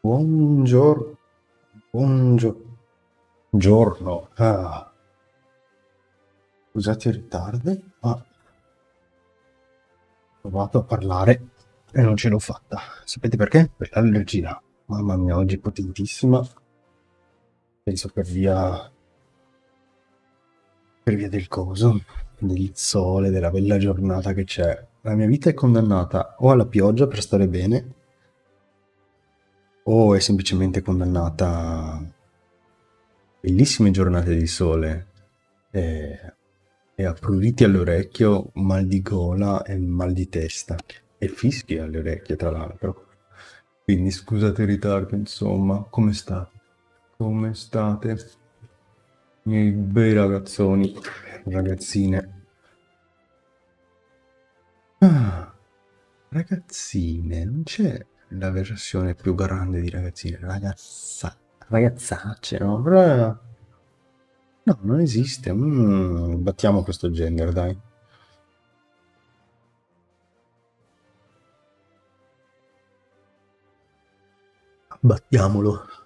Buongiorno, buongiorno. Scusate il ritardo, ma ho provato a parlare e non ce l'ho fatta. Sapete perché? Per l'allergia. Mamma mia, oggi è potentissima. Penso per via del coso, del sole, della bella giornata che c'è. La mia vita è condannata o alla pioggia per stare bene, o è semplicemente condannata a bellissime giornate di sole e a pruriti all'orecchio, mal di gola e mal di testa e fischi alle orecchie, tra l'altro. Quindi scusate il ritardo, insomma. Come state? Come state? Miei bei ragazzoni, ragazzine. Ah, ragazzine, non c'è la versione più grande di ragazzine, ragazzacce, no? No, non esiste. Battiamo questo gender, dai. Battiamolo.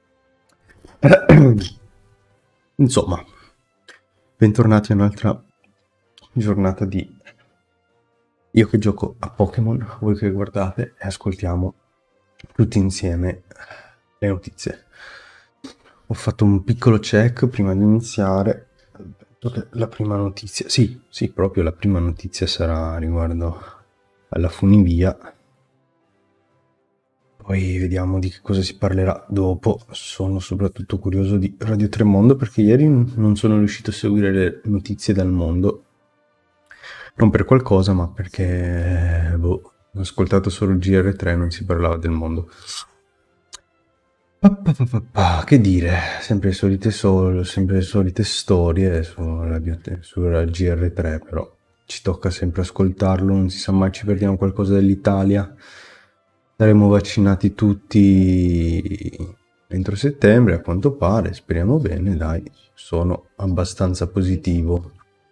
Insomma, bentornati a un'altra giornata di io che gioco a Pokémon, voi che guardate e ascoltiamo tutti insieme le notizie. Ho fatto un piccolo check prima di iniziare. Penso che la prima notizia, sì, proprio la prima notizia sarà riguardo alla funivia. Poi vediamo di che cosa si parlerà dopo. Sono soprattutto curioso di Radio Tremondo perché ieri non sono riuscito a seguire le notizie dal mondo. Non per qualcosa, ma perché ho ascoltato solo il GR3 e non si parlava del mondo. Che dire, sempre le solite storie sulla GR3, però ci tocca sempre ascoltarlo, non si sa mai, ci perdiamo qualcosa dell'Italia. Saremo vaccinati tutti entro settembre, a quanto pare, speriamo bene, dai, sono abbastanza positivo.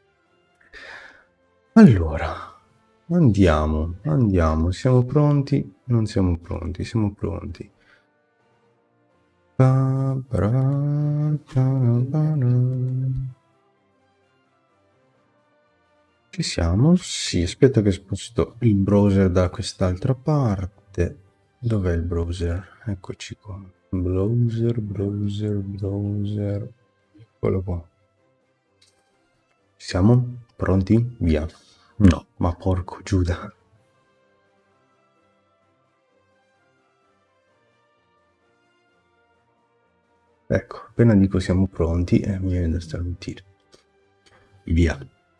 Allora, andiamo, siamo pronti? Non siamo pronti, siamo pronti. Ci siamo? Sì, aspetta che sposto il browser da quest'altra parte. Dov'è il browser? Eccoci qua. Browser. Eccolo qua. Siamo pronti? Via. No, ma porco Giuda. Ecco, appena dico siamo pronti mi viene da starnutire. Via.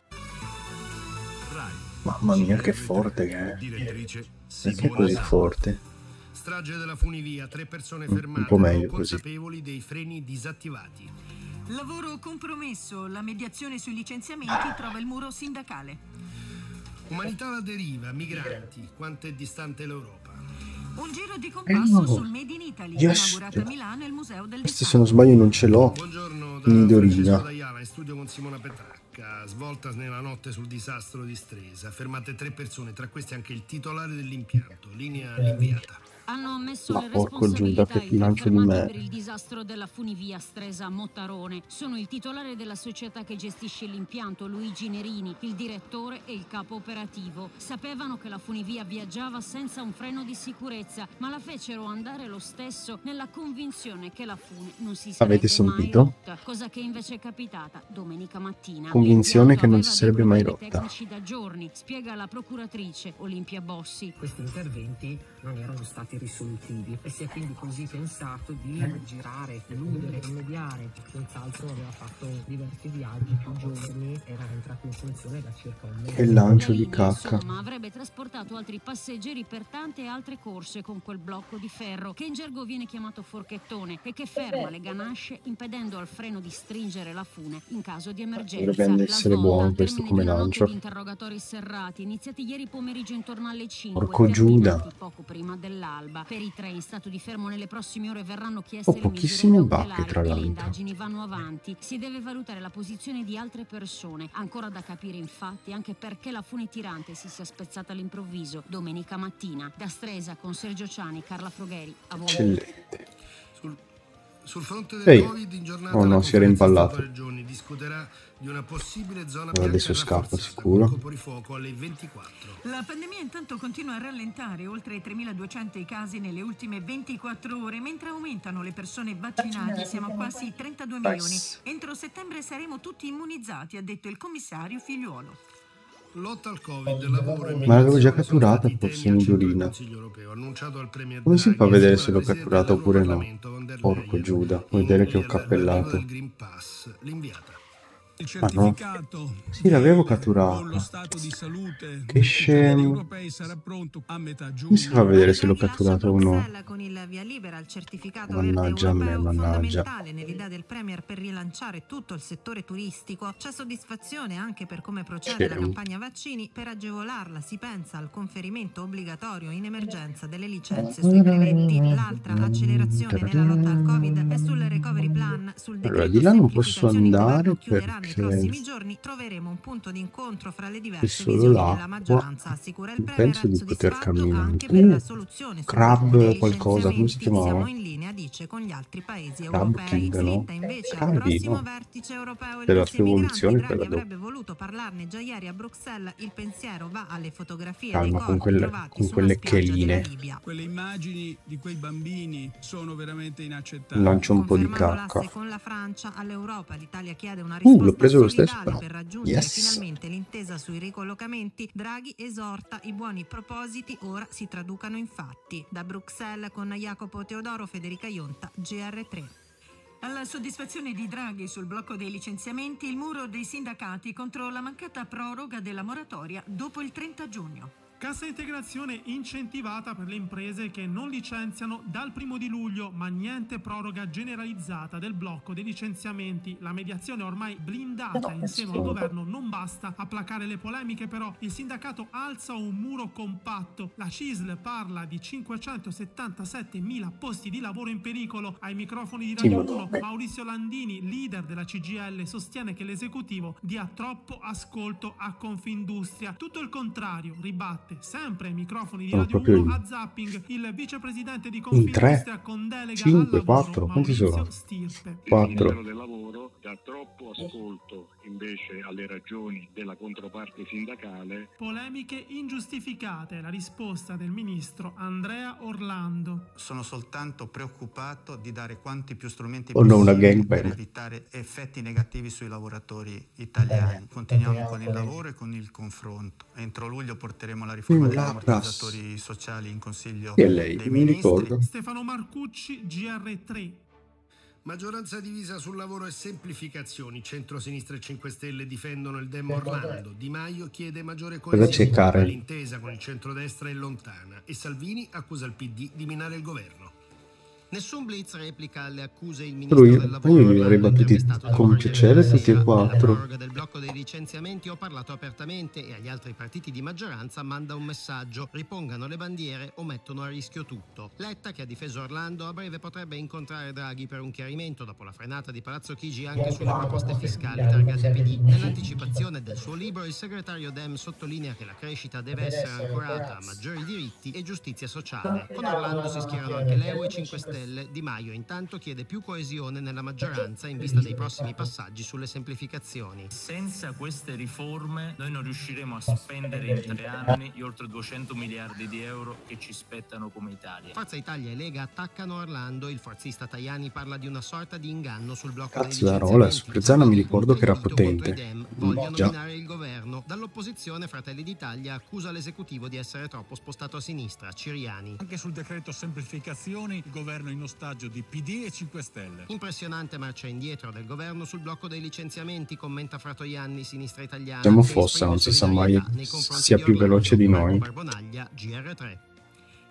Mamma mia, che forte che è. Perché è così forte? Strage della funivia, 3 persone fermate, un po' meglio consapevoli dei freni disattivati. Lavoro compromesso, la mediazione sui licenziamenti trova il muro sindacale. Umanità alla deriva, migranti, quanto è distante l'Europa. Un giro di compasso sul Made in Italy, inaugurato a Milano il Museo del Questo, Design. se non sbaglio, non ce l'ho. Buongiorno in da Dorina. Francesco D'Aiala, in studio con Simona Petracca. Svolta nella notte sul disastro di Stresa. Fermate 3 persone, tra questi anche il titolare dell'impianto. Linea l'inviata. Hanno ammesso Ma le porco Giuda, responsabilità che i ti lancio di fermati me. per il disastro della funivia Stresa-Mottarone. Sono il titolare della società che gestisce l'impianto, Luigi Nerini, il direttore e il capo operativo. Sapevano che la funivia viaggiava senza un freno di sicurezza, ma la fecero andare lo stesso nella convinzione che la fune non si sarebbe Avete mai sentito? rotta, cosa che invece è capitata domenica mattina. Convinzione che non si L'impianto sarebbe aveva mai dei rotta. problemi tecnici da giorni, spiega la procuratrice Olimpia Bossi. Questi interventi non erano stati risolutivi e si è quindi così pensato di girare, eludere, rimediare. Senz'altro aveva fatto diversi viaggi, più giorni, era entrato in funzione da circa un mese. Che lancio La di linea, cacca. insomma, avrebbe trasportato altri passeggeri per tante altre corse con quel blocco di ferro che in gergo viene chiamato forchettone e che ferma le ganasce impedendo al freno di stringere la fune in caso di emergenza. Dovrebbe essere buono questo come lancio. Di interrogatori serrati iniziati ieri pomeriggio intorno alle 5, Porco Giuda. terminati poco prima dell'alba. all'alba. Per i 3 in stato di fermo nelle prossime ore verranno chieste le misure pochissime cautelari bacche, tra e le l'altro. indagini vanno avanti. Si deve valutare la posizione di altre persone. Ancora da capire infatti anche perché la fune tirante si sia spezzata all'improvviso domenica mattina. Da Stresa con Sergio Ciani, Carla Frogheri, a voi. Eccellente. Sul fronte del Ehi. Covid in giornata Oh no, la si era Conferenza impallato. Stato-Regioni discuterà di una possibile zona Allora, bianca adesso scappo, rafforzata sicuro. con coprifuoco alle 24. La pandemia intanto continua a rallentare, oltre 3.200 i casi nelle ultime 24 ore, mentre aumentano le persone vaccinate, siamo a quasi 32 milioni. Entro settembre saremo tutti immunizzati, ha detto il commissario Figliuolo. Lotta al Covid, lavoro e Ma l'avevo già migrazione sono catturata, stati i forse, temi al centro del Indurina. Consiglio europeo, annunciato al Premier Come si fa a Draghi vedere insieme se al l'ho Presidente catturata oppure no? dell'Europarlamento von der Porco Leyen. Giuda, vuol vedere che ho L'arrivo cappellato. del Green Pass, l'inviata. Il Ma no. certificato Sì, l'avevo con lo catturata. stato di salute Che scemo. europei sarà pronto a metà Come si fa a giugno. vedere se l'ho catturata o no? Con il via libera al certificato Mannaggia a verde me, europeo, mannaggia. fondamentale nell'idea del Premier per rilanciare tutto il settore turistico. C'è soddisfazione anche per come procede la Scemo. campagna vaccini. Per agevolarla si pensa al conferimento obbligatorio in emergenza delle licenze sui brevetti. L'altra accelerazione nella lotta al Covid è sul recovery plan, sul Allora, decreto di là non posso semplificazioni. Il andare governo chiuderà nei prossimi perché giorni. Troveremo un punto d'incontro fra le c'è diverse solo visioni della l'acqua. maggioranza, assicura il Non Premier, penso di poter soddisfatto camminare. anche per la soluzione sul blocco Crab dei qualcosa, come si licenziamenti. chiamava? Siamo in linea, dice, con gli altri paesi Crab europei. King, no? Slitta invece al Crabby, prossimo no? vertice europeo il Per la dossier sua migranti. evoluzione, Draghi quella dopo. avrebbe voluto parlarne già ieri a Bruxelles. Il pensiero va alle fotografie Calma, dei con corpi quelle- trovati con su quelle una spiaggia della cheline. Libia. Quelle immagini di quei bambini sono veramente inaccettabili. Lancio un po' di Confermando cacca. l'asse con la Francia all'Europa, l'Italia chiede una L'ho risposta preso lo stesso, solidale però. per raggiungere Yes. finalmente l'intesa sui ricollocamenti. Draghi esorta i buoni propositi ora si traducano in fatti. Da Bruxelles con Jacopo Teodoro, Federica Ionta, GR3. Alla soddisfazione di Draghi sul blocco dei licenziamenti, il muro dei sindacati contro la mancata proroga della moratoria dopo il 30 giugno. Cassa integrazione incentivata per le imprese che non licenziano dal 1 di luglio, ma niente proroga generalizzata del blocco dei licenziamenti. La mediazione ormai blindata in seno al governo non basta a placare le polemiche, però il sindacato alza un muro compatto. La CISL parla di 577.000 posti di lavoro in pericolo. Ai microfoni di Radio 1, Maurizio Landini, leader della CGIL, sostiene che l'esecutivo dia troppo ascolto a Confindustria. Tutto il contrario, ribatte sempre ai microfoni di Sono Radio proprio 1 io. a Zapping il vicepresidente di In Confindustria 3, con delega 5, al lavoro 4, quanti sono? Maurizio Stirpe. Il 4. Ministero del Lavoro dà troppo ascolto invece alle ragioni della controparte sindacale. Polemiche ingiustificate, la risposta del ministro Andrea Orlando. Sono soltanto preoccupato di dare quanti più strumenti O no, una possibili gangbang. per evitare effetti negativi sui lavoratori italiani. Continuiamo con il lavoro e con il confronto. Entro luglio porteremo la riforma degli ammortizzatori sociali in Consiglio Chi è lei? dei Non mi Ministri. ricordo. Stefano Marcucci, GR3. Maggioranza divisa sul lavoro e semplificazioni. Centro-sinistra e 5 Stelle difendono il Dem Orlando. Di Maio chiede maggiore Cosa c'è, coesione. Karen? L'intesa con il centrodestra è lontana e Salvini accusa il PD di minare il governo. Nessun blitz replica alle accuse il ministro Lui, del lavoro. io li avrei Orlando, battuti intervistato dal con Corriere piacere della tutti e Sera. Della 4. proroga del blocco dei licenziamenti ho parlato apertamente e agli altri partiti di maggioranza manda un messaggio: ripongano le bandiere o mettono a rischio tutto. Letta, che ha difeso Orlando, a breve potrebbe incontrare Draghi per un chiarimento dopo la frenata di Palazzo Chigi anche sulle proposte fiscali targate PD. Nell'anticipazione del suo libro il segretario Dem sottolinea che la crescita deve essere ancorata a maggiori diritti e giustizia sociale. Con Orlando si schierano anche l'EU e 5 Stelle. Di Maio intanto chiede più coesione nella maggioranza in vista dei prossimi passaggi sulle semplificazioni. Senza queste riforme noi non riusciremo a spendere in 3 anni gli oltre 200 miliardi di euro che ci spettano come Italia. Forza Italia e Lega attaccano Orlando. Il forzista Tajani parla di una sorta di inganno sul blocco Cazzo, dei la rola, licenziamenti. Suprezzana mi ricordo che era Contro i potente. Dem vogliono Già. minare il governo. Dall'opposizione Fratelli d'Italia accusa l'esecutivo di essere troppo spostato a sinistra. Ciriani. Anche sul decreto semplificazioni il governo è in ostaggio di PD e 5 Stelle. Impressionante marcia indietro del governo sul blocco dei licenziamenti, commenta Fratoianni, Sinistra Italiana. Siamo che Fossa, esprime non si sa mai solidarietà nei confronti sia di più Orlando. veloce di noi. Barbonaglia, GR3.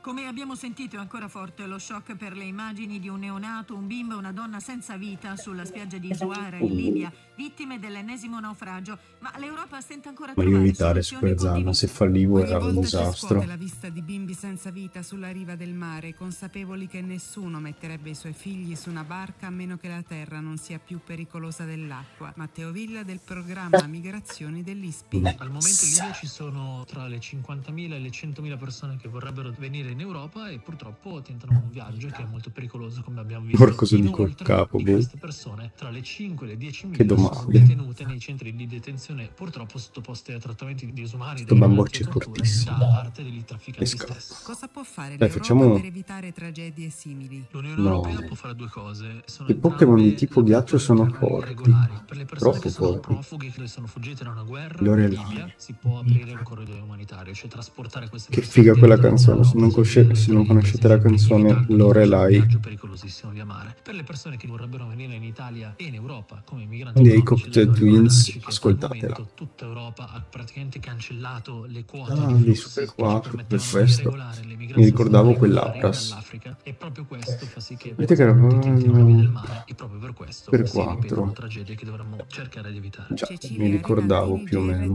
Come abbiamo sentito è ancora forte lo shock per le immagini di un neonato, un bimbo e una donna senza vita sulla spiaggia di Zuara in Libia, vittime dell'ennesimo naufragio, ma l'Europa stenta ancora a Meglio trovare evitare soluzioni Superzana, condivise. se fallivo Ogni era un volta ci disastro. scuote la vista di bimbi senza vita sulla riva del mare, consapevoli che nessuno metterebbe i suoi figli su una barca a meno che la terra non sia più pericolosa dell'acqua. Matteo Villa del programma Migrazioni dell'ISPI. Al momento in Libia ci sono tra le 50.000 e le 100.000 persone che vorrebbero venire in Europa e purtroppo tentano un viaggio che è molto pericoloso, come abbiamo visto. Porco so di col capo, di boh. queste persone, tra le 5 e le 10.000 Che sono domande. detenute nei centri di detenzione, purtroppo sottoposte a trattamenti disumani, Sto bamboccio è fortissimo. da parte degli E trafficanti scappa. stessi. Cosa può fare Dai, l'Europa facciamo- per evitare tragedie simili? L'Unione No. Europea può fare due cose. Sono I Pokémon di entrambe tipo ghiaccio sono regolari. forti. Per le persone Troppo che sono forti. profughi, che sono fuggite da una guerra in Lorelai. Libia, si può aprire un corridoio umanitario, cioè trasportare queste Che persone figa quella dentro canzone. Se non, se non conoscete la canzone Lorelai viaggio pericolosissimo via mare. Per le persone che vorrebbero venire in Italia e in Europa come migranti dei economici, Cocktail devo Twins, ricordarci che al ascoltatela. momento tutta Europa ha praticamente cancellato le quote Ah, di dei flussi Super che 4 per permettevano di questo. regolare le Mi migrazioni ricordavo regolari quell'Apras. dall'Africa, e proprio questo fa sì che Vedete che era tutti entrino via del mare, e proprio per questo per si ripetono 4. tragedie che dovremmo cercare di evitare. Già, mi ricordavo più o meno.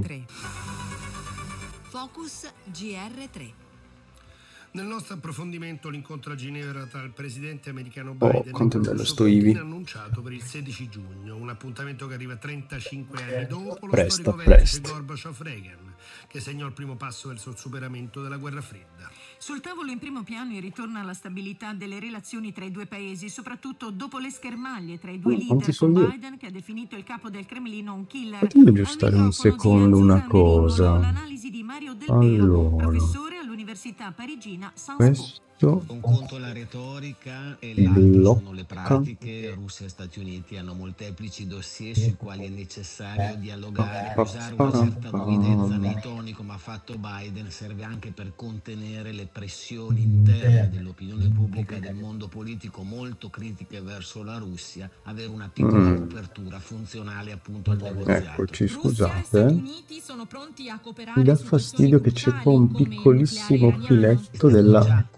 Focus GR3. Nel nostro approfondimento l'incontro a Ginevra tra il presidente americano Oh, Biden quanto è e il bello russo sto Putin Ivi. annunciato per il 16 giugno, un appuntamento che arriva 35 anni dopo lo Presta, storico vertice presta. Gorbaciov-Reagan, che segnò il primo passo verso il superamento della guerra fredda. Sul tavolo in primo piano il ritorno alla stabilità delle relazioni tra i due paesi, soprattutto dopo le schermaglie tra i due Quanti leader, con soldi ho? Biden che ha definito il capo del Cremlino un killer. Fatemi aggiustare un secondo una cosa. L'analisi di Mario Del Vero, Allora, professore all'Università parigina Sciences Po. questo Un conto è la retorica e l'altro sono le blocca. pratiche. Russia e Stati Uniti hanno molteplici dossier sui quali è necessario dialogare, usare una certa guidezza nei toni come ha fatto Biden serve anche per contenere le pressioni interne dell'opinione pubblica e del mondo politico molto critiche verso la Russia, avere una piccola apertura funzionale appunto al negoziato. Eccoci, scusate. Uniti sono pronti a cooperare Mi dà su fastidio che c'è qua un piccolissimo filetto della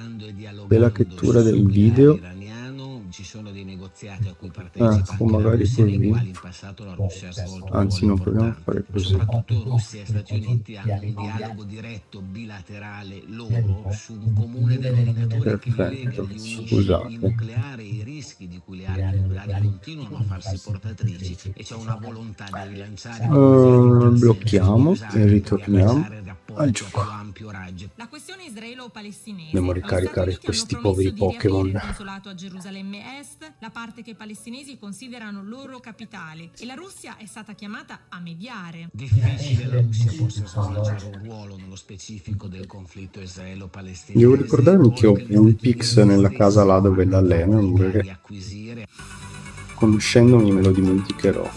lettura del video. Iraniano, ci sono dei negoziati a cui partecipa O magari nei così. quali in passato la Russia ha svolto un Anzi, ruolo non proviamo a importante. fare così. Soprattutto Russia e Stati Uniti hanno un dialogo diretto bilaterale loro su un comune denominatore che li lega, Perfetto, li unisce, il scusate. nucleare e i rischi di cui le armi nucleari continuano a farsi portatrici, e c'è una volontà di rilanciare Blocchiamo e ritorniamo al gioco. La questione israelo-palestinese. Dobbiamo ricaricare questi poveri Pokémon. Il consolato a Gerusalemme Est, la parte che i palestinesi considerano loro capitale, e la Russia è stata chiamata a mediare. Difficile la Russia possa svolgere un ruolo nello specifico del conflitto israelo-palestinese. Devo ricordarmi che ho Vulpix nella casa là dove l'alleno, perché conoscendomi me lo dimenticherò.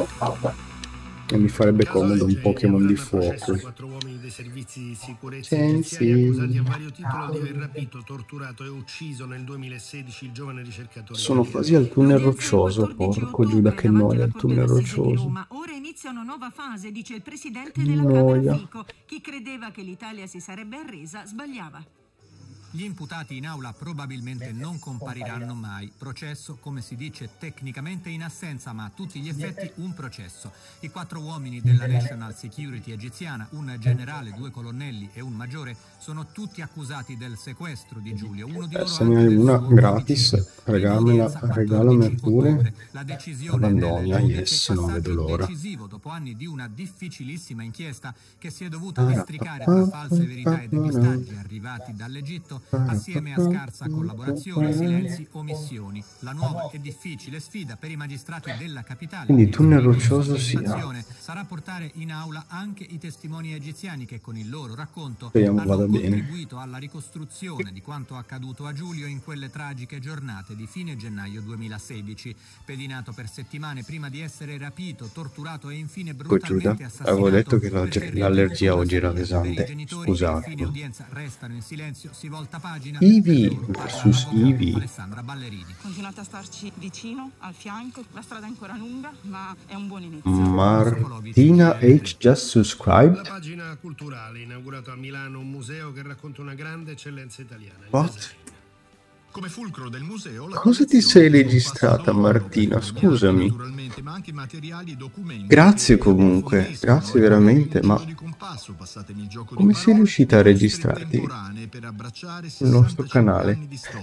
E mi farebbe comodo un Pokémon di fuoco. 4 uomini dei servizi di sicurezza egiziani accusati a vario titolo di aver rapito, torturato e ucciso nel 2016 il giovane ricercatore. Sono quasi al tunnel roccioso, porco Giuda, che noia il tunnel roccioso. Ma ora inizia una nuova fase, dice il presidente della Noia. Camera Fico. Chi credeva che l'Italia si sarebbe arresa sbagliava. Gli imputati in aula probabilmente non compariranno mai. Processo, come si dice tecnicamente, in assenza, ma a tutti gli effetti un processo. I 4 uomini della National Security egiziana, un generale, 2 colonnelli e un maggiore, sono tutti accusati del sequestro di Giulio. Uno di loro Se ne hai una gratis, regalamela pure. Abandonia, yes, non vedo l'ora. decisivo dopo anni di una difficilissima inchiesta che si è dovuta districare tra false verità e depistaggi arrivati dall'Egitto, assieme a scarsa collaborazione, silenzi, omissioni. La nuova e difficile sfida per i magistrati della capitale Quindi tunnel roccioso sia. sarà portare in aula anche i testimoni egiziani che con il loro racconto Speriamo hanno vada bene. contribuito alla ricostruzione di quanto accaduto a Giulio in quelle tragiche giornate di fine gennaio 2016. Pedinato per settimane prima di essere rapito, torturato e infine Poi Giuda, brutalmente assassinato. avevo detto che l'allergia oggi era pesante. I genitori Scusate. e fine udienza restano in silenzio, si voltano volta pagina. Ivi versus Ivi. Alessandra Ballerini. Continuate a starci vicino, al fianco. La strada è ancora lunga, ma è un buon inizio. Martina H. just subscribed. La pagina culturale, inaugurato a Milano un museo che racconta una grande eccellenza italiana. What? Come fulcro del museo, Cosa ti sei registrata, Martina? Scusami. ma anche materiali e documenti. Grazie comunque, grazie veramente, ma come sei riuscita a registrarti sul nostro canale?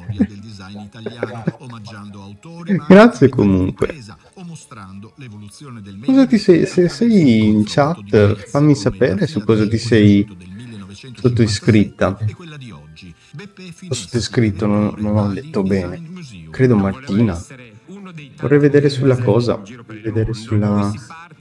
Grazie comunque. Cosa ti sei, se sei in chat, fammi sapere su cosa ti sei sottoscritta. Ho sottoscritto, non ho letto bene. Credo Martina. Vorrei vedere sulla cosa. Vorrei vedere sulla...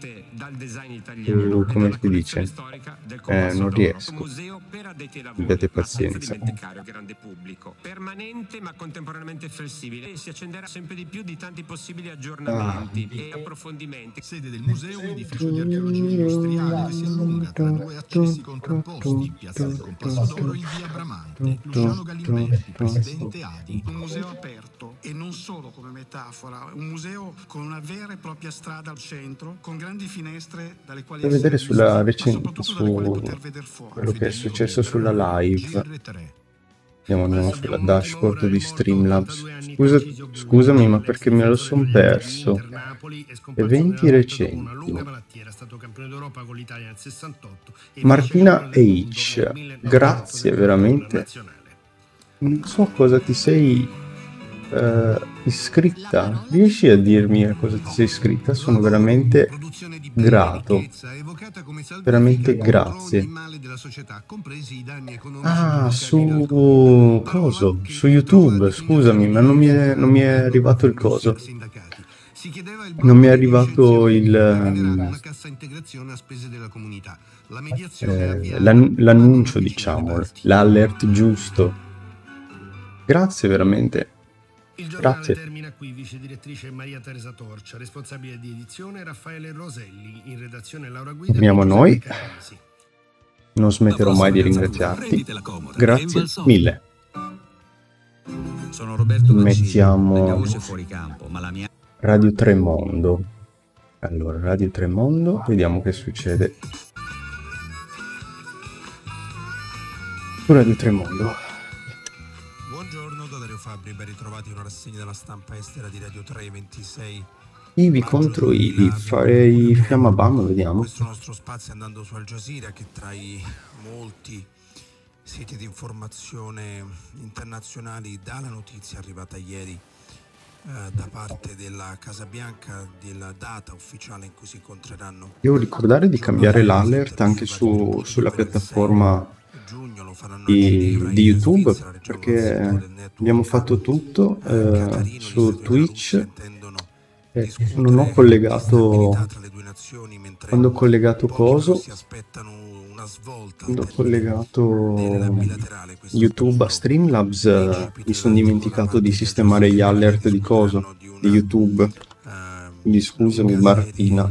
come si dice? Non riesco. Abbiate pazienza. Grande pubblico, permanente ma contemporaneamente flessibile, e si accenderà sempre di più di tanti possibili aggiornamenti e approfondimenti. Sede del museo, un edificio di archeologia industriale che si allunga tra due accessi contrapposti, piazza del Compasso d'Oro in via Bramante. Luciano Galimberti, presidente ADI. Un museo aperto e non solo come metafora, un museo con una vera e propria strada al centro, con grandi finestre dalle quali per vedere sulla recente, su quello che è successo sulla live. Andiamo sulla dashboard di Streamlabs. Scusami, ma perché me lo son perso? Eventi recenti. Martina H. Grazie veramente. Non so cosa ti sei iscritta. Riesci a dirmi a cosa ti sei iscritta? Sono veramente grato. Veramente grazie. Ah, su coso? Su YouTube, scusami, ma non mi è arrivato il coso. Non mi è arrivato l'annuncio, diciamo, l'alert giusto. Grazie veramente. Il giornale Grazie. termina qui, vice direttrice Maria Teresa Torcia, responsabile di edizione Raffaele Roselli, in redazione Laura Guida. Torniamo a noi. Non smetterò mai di ringraziarti. Grazie mille. Sono Roberto Mettiamo fuori campo, ma la mia Radio Tremondo. Allora, Radio Tremondo, vediamo che succede. Su Radio Tremondo. Buongiorno da Dario Fabri, ben ritrovati in una rassegna della stampa estera di Radio 326. Ivi contro Ivi, farei Fiamma Bam, vediamo. Questo nostro spazio andando su Al Jazeera, che tra i molti siti di informazione internazionali dà la notizia arrivata ieri da parte della Casa Bianca della data ufficiale in cui si incontreranno. Devo ricordare di cambiare l'alert anche sulla piattaforma di YouTube, perché abbiamo fatto tutto su Twitch. Non ho collegato, quando ho collegato coso, quando ho collegato YouTube a Streamlabs, mi sono dimenticato di sistemare gli alert di coso, di YouTube. Quindi scusami Martina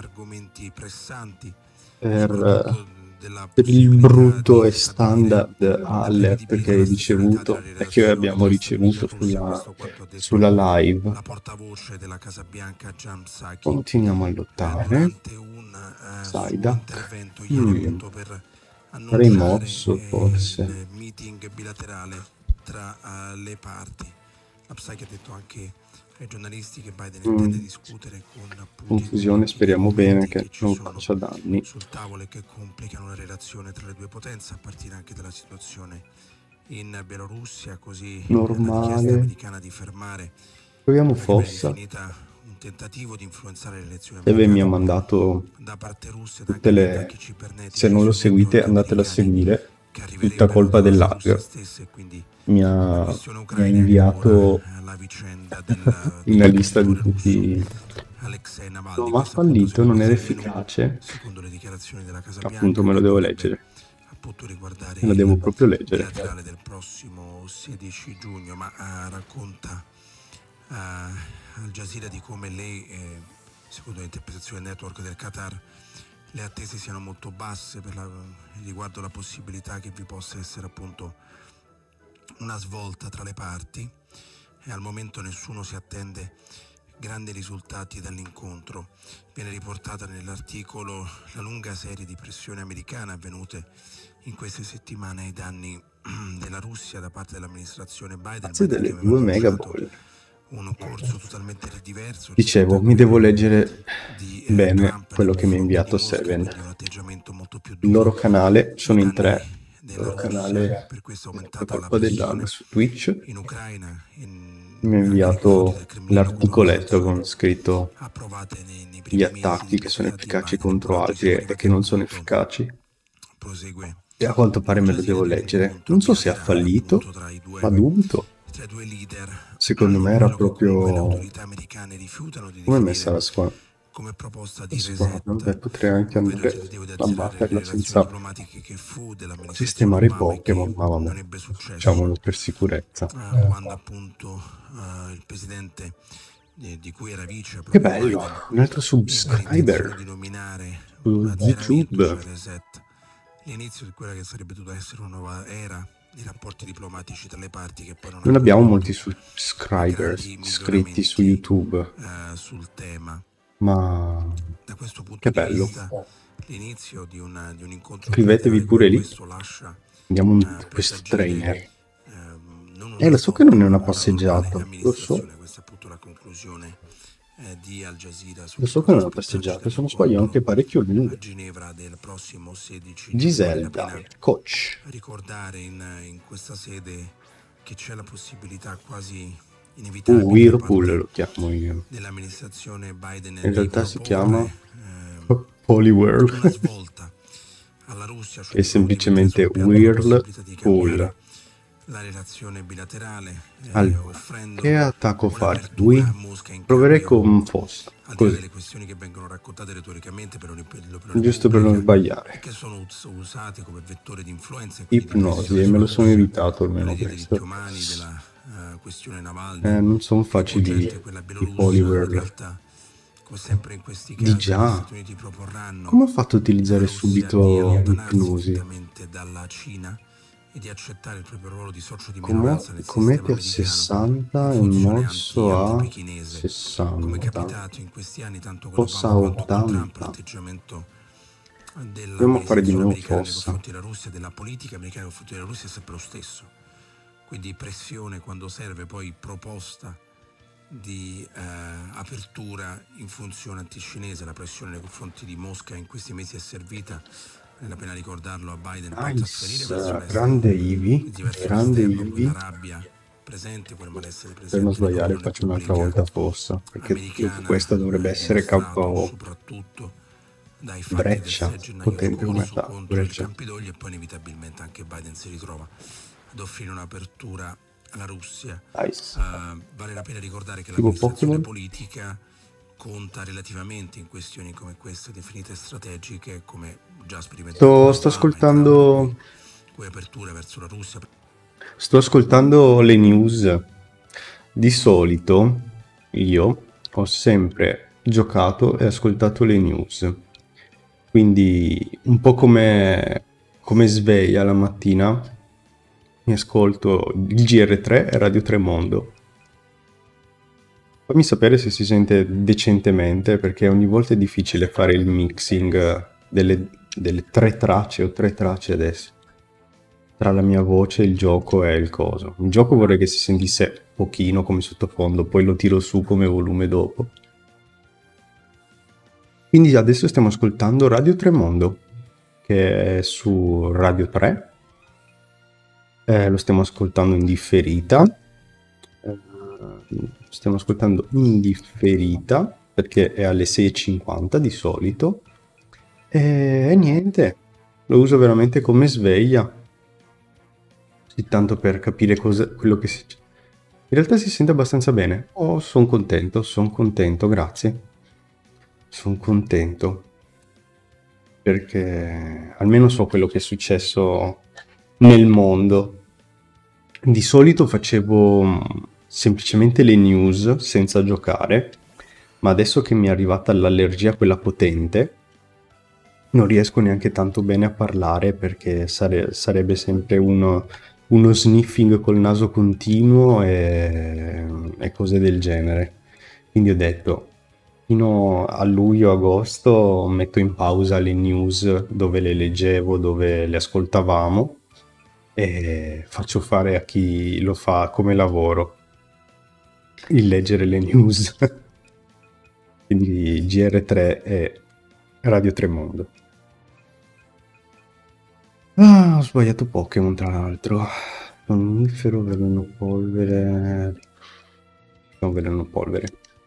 per il brutto e standard alert che hai ricevuto e che abbiamo ricevuto sulla live. Continuiamo a lottare. Psyduck. Farei mosso forse. Meeting bilaterale tra le parti. La Psy che ha detto anche ai giornalisti che Biden intende discutere con Putin. Confusione, speriamo bene che non faccia danni. Sul tavolo e che complicano la relazione tra le due potenze, a partire anche dalla situazione in Bielorussia, così normale. la richiesta americana di fermare. Proviamo Fossa. Un tentativo di influenzare le elezioni Deve mi ha mandato tutte le... Se non lo seguite andatelo a seguire. Tutta colpa dell'lag. Mi ha inviato una lista di tutti. No, ma ha fallito, non era efficace. Appunto me lo devo leggere. Me lo devo proprio leggere. Del prossimo 16 giugno, ma racconta Al Jazeera di come lei, secondo l'interpretazione del network del Qatar, le attese siano molto basse riguardo la possibilità che vi possa essere appunto una svolta tra le parti e al momento nessuno si attende grandi risultati dall'incontro. Viene riportata nell'articolo la lunga serie di pressioni americane avvenute in queste settimane ai danni della Russia da parte dell'amministrazione Biden. Delle 2 megaball. Un corso totalmente diverso. Dicevo, mi devo leggere bene quello che mi ha inviato Seven. Il loro canale, sono in 3. Il loro canale è colpa dell'anno su Twitch. Mi ha inviato l'articoletto con scritto gli attacchi che sono efficaci contro altri e che non sono efficaci. E a quanto pare me lo devo leggere. Non so se ha fallito, ma dubito. Secondo me era proprio come è messa la squadra. Beh, potrei anche andare a batterla senza sistemare i Pokémon, ma vabbè, facciamolo per sicurezza. Quando appunto il presidente di cui era vice, che bello, un altro subscriber su YouTube. L'inizio di quella che sarebbe dovuta essere una nuova era di rapporti diplomatici tra le parti che poi non abbiamo molti subscribers iscritti su YouTube sul tema, ma da questo punto che di bello. vista l'inizio di un incontro. Iscrivetevi pure lì. Andiamo questo trainer. Lo so che non è una passeggiata, lo so. Questa è appunto la conclusione di Al Jazeera. Lo so che non è una passeggiata, sono qua io anche parecchio lungo. Ginevra del prossimo 16 Giselda, coach. Ricordare in questa sede che c'è la possibilità quasi inevitabile Whirlpool lo chiamo io. Dell'amministrazione Biden in realtà si chiama Poliwhirl. È semplicemente Whirlpool. La relazione bilaterale che attacco fare? Lui proverei con Foss, così, le questioni che vengono raccontate retoricamente giusto per non sbagliare, che sono usate come vettore di influenza, ipnosi, e me lo sono evitato almeno questo. Della questione Navalny, non sono facili i Poliwhirl. Sempre in questi casi, di già, come ho fatto a utilizzare subito l'ipnosi? Dalla Cina e di accettare il proprio ruolo di socio di minoranza nel Comete a 60 e mosso a 60. Come è capitato in questi anni tanto con Fossa a 80. Dobbiamo fare di nuovo Fossa. Della Russia, della politica americana nei confronti della Russia è sempre lo stesso. Quindi pressione quando serve, poi proposta di apertura in funzione anticinese. La pressione nei confronti di Mosca in questi mesi è servita, vale la pena ricordarlo, a Biden per trasferire grande Ivi, grande Ivi. La rabbia presente, quel malessere presente. Per non sbagliare faccio un'altra volta Fossa, perché dopo questa dovrebbe essere KO. Soprattutto dai Breccia, potente come sta, Breccia. Campidoglio, e poi inevitabilmente anche Biden si ritrova ad offrire un'apertura alla Russia. Vale la pena ricordare che l'amministrazione politica conta relativamente in questioni come queste definite strategiche, come già sperimentato. Sto ascoltando aperture verso la Russia. Sto ascoltando le news. Di solito io ho sempre giocato e ascoltato le news, quindi un po' come sveglia la mattina mi ascolto il GR3 e Radio Tremondo. Fammi sapere se si sente decentemente, perché ogni volta è difficile fare il mixing delle 3 tracce o 3 tracce adesso, tra la mia voce, il gioco e il coso. Il gioco vorrei che si sentisse pochino come sottofondo, poi lo tiro su come volume dopo. Quindi adesso stiamo ascoltando Radio Tremondo, che è su Radio 3. Lo stiamo ascoltando in differita. Stiamo ascoltando in differita perché è alle 6:50 di solito. E niente, lo uso veramente come sveglia. Sì, tanto per capire quello che si... In realtà si sente abbastanza bene. Oh, sono contento, grazie. Sono contento. Perché almeno so quello che è successo nel mondo. Di solito facevo semplicemente le news senza giocare, ma adesso che mi è arrivata l'allergia, quella potente, non riesco neanche tanto bene a parlare, perché sarebbe sempre uno sniffing col naso continuo e cose del genere. Quindi ho detto, fino a luglio-agosto metto in pausa le news dove le leggevo, dove le ascoltavamo, e faccio fare a chi lo fa come lavoro il leggere le news. Quindi GR3 e Radio Tremondo. Ah, ho sbagliato Pokémon tra l'altro. Sonnifero, veleno polvere. No, veleno polvere.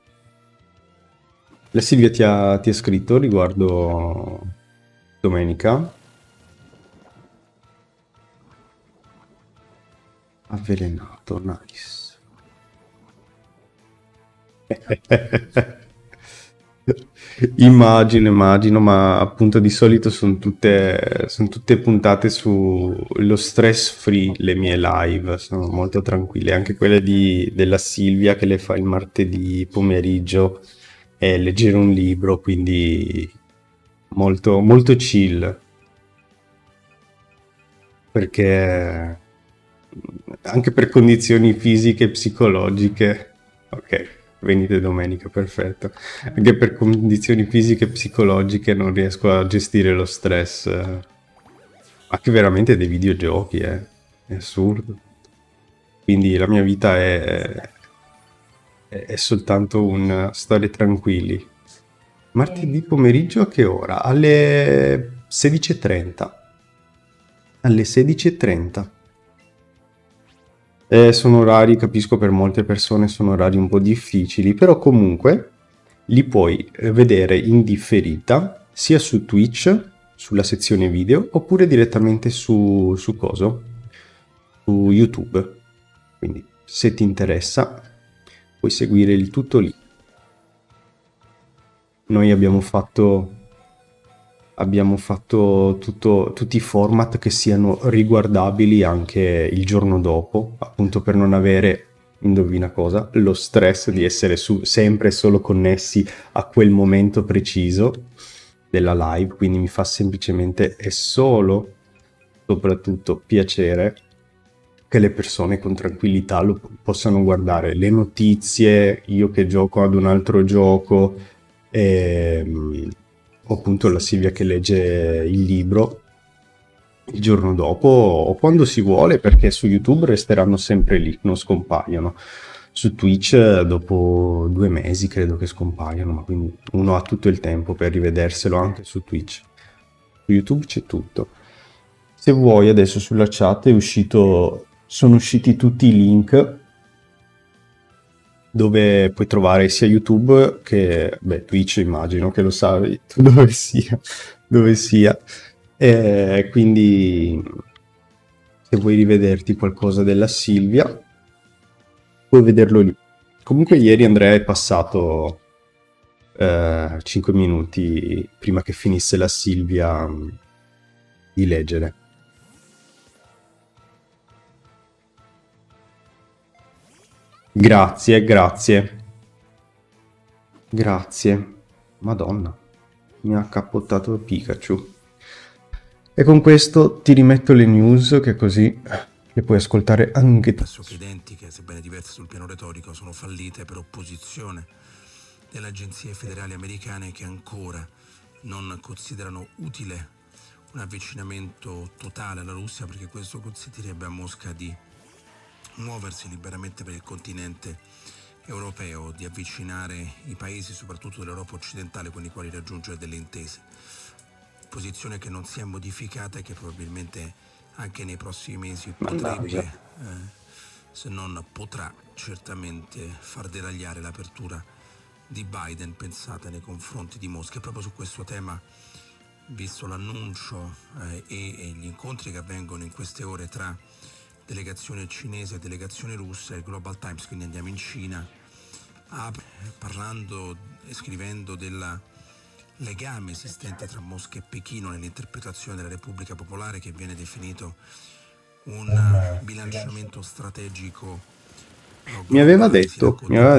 La Silvia ti ha scritto riguardo domenica. Avvelenato, nice. Immagino, ma appunto di solito sono tutte puntate sullo stress free, le mie live, sono molto tranquille, anche quelle della Silvia che le fa il martedì pomeriggio e leggere un libro, quindi molto, molto chill, perché anche per condizioni fisiche e psicologiche, ok. Venite domenica, perfetto. Anche per condizioni fisiche e psicologiche non riesco a gestire lo stress. Anche veramente dei videogiochi, è assurdo. Quindi la mia vita è soltanto stare tranquilli. Martedì pomeriggio a che ora? Alle 16:30. Alle 16:30. Sono orari, capisco, per molte persone sono orari un po' difficili, però comunque li puoi vedere in differita sia su Twitch, sulla sezione video, oppure direttamente su coso? Su YouTube. Quindi se ti interessa puoi seguire il tutto lì. Noi abbiamo fatto tutti i format che siano riguardabili anche il giorno dopo, appunto per non avere, indovina cosa, lo stress di essere sempre solo connessi a quel momento preciso della live. Quindi mi fa semplicemente e solo, soprattutto, piacere che le persone con tranquillità lo possano guardare, le notizie, io che gioco ad un altro gioco, o appunto la Silvia che legge il libro il giorno dopo o quando si vuole, perché su YouTube resteranno sempre lì, non scompaiono. Su Twitch dopo 2 mesi credo che scompaiono, ma quindi uno ha tutto il tempo per rivederselo anche su Twitch. Su YouTube c'è tutto. Se vuoi adesso sulla chat sono usciti tutti i link dove puoi trovare sia YouTube che Twitch, immagino che lo sai tu dove sia. Quindi se vuoi rivederti qualcosa della Silvia puoi vederlo lì. Comunque ieri Andrea è passato 5 minuti prima che finisse la Silvia di leggere. Grazie. Madonna, mi ha cappottato Pikachu. E con questo ti rimetto le news, che così le puoi ascoltare anche tu. Pressoché identiche, sebbene diverse sul piano retorico, sono fallite per opposizione delle agenzie federali americane, che ancora non considerano utile un avvicinamento totale alla Russia, perché questo consentirebbe a Mosca di muoversi liberamente per il continente europeo, di avvicinare i paesi soprattutto dell'Europa occidentale con i quali raggiungere delle intese. Posizione che non si è modificata e che probabilmente anche nei prossimi mesi potrebbe, se non potrà, certamente far deragliare l'apertura di Biden pensata nei confronti di Mosca. E proprio su questo tema, visto l'annuncio e gli incontri che avvengono in queste ore tra delegazione cinese e delegazione russa, il Global Times, quindi andiamo in Cina, parlando e scrivendo del legame esistente tra Mosca e Pechino nell'interpretazione della Repubblica Popolare, che viene definito un bilanciamento strategico. Mi aveva detto,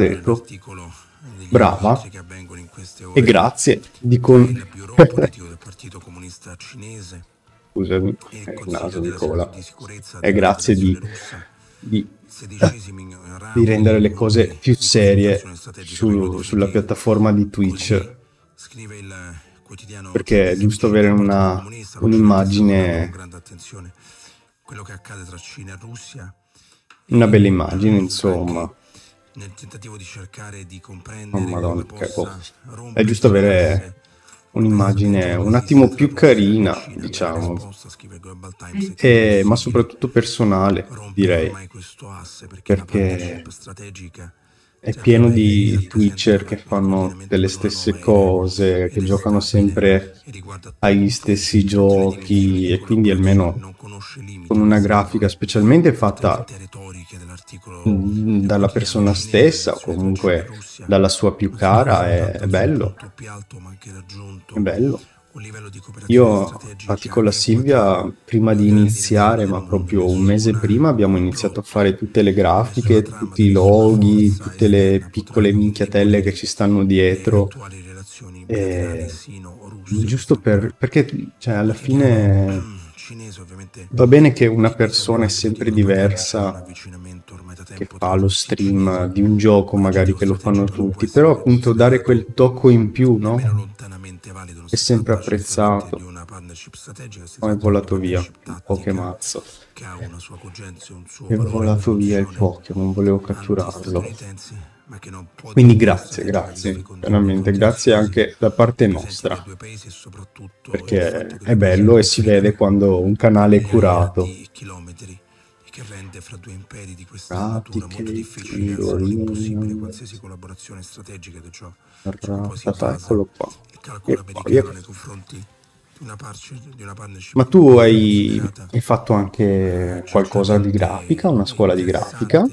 brava, e grazie, il bureau politico del Partito Comunista Cinese scusami, il naso di cola. È grazie di rendere le cose più serie sulla piattaforma di Twitch, perché è giusto avere un'immagine, quello che accade tra Cina e Russia, una bella immagine, insomma. nel tentativo di cercare di Oh comprendere madonna, come che possa è giusto avere un'immagine un attimo più carina, diciamo, ma soprattutto personale, direi, perché è pieno di Twitcher che fanno delle stesse cose, che giocano sempre agli stessi giochi, e quindi almeno con una grafica specialmente fatta dalla persona stessa o comunque dalla sua più cara, è bello. È bello. Io, infatti, con la Silvia, prima di iniziare, ma proprio un mese prima, abbiamo iniziato a fare tutte le grafiche, tutti i loghi, tutte le piccole minchiatelle che ci stanno dietro. Giusto perché, cioè, alla fine va bene che una persona è sempre diversa, che fa lo stream di un gioco, magari, che lo fanno tutti, però appunto dare quel tocco in più, no? È sempre apprezzato. Oh, è volato via il Pokemazzo. È volato via il Pokémon, volevo catturarlo. Quindi grazie, veramente grazie anche da parte nostra, perché è bello e si vede quando un canale è curato. Che rende fra due imperi di questa natura molto difficile impossibile qualsiasi collaborazione strategica di ciò. Eccolo qua. Il calcolo americano nei confronti di una partnership. Ma tu hai fatto anche qualcosa di grafica, una scuola di grafica?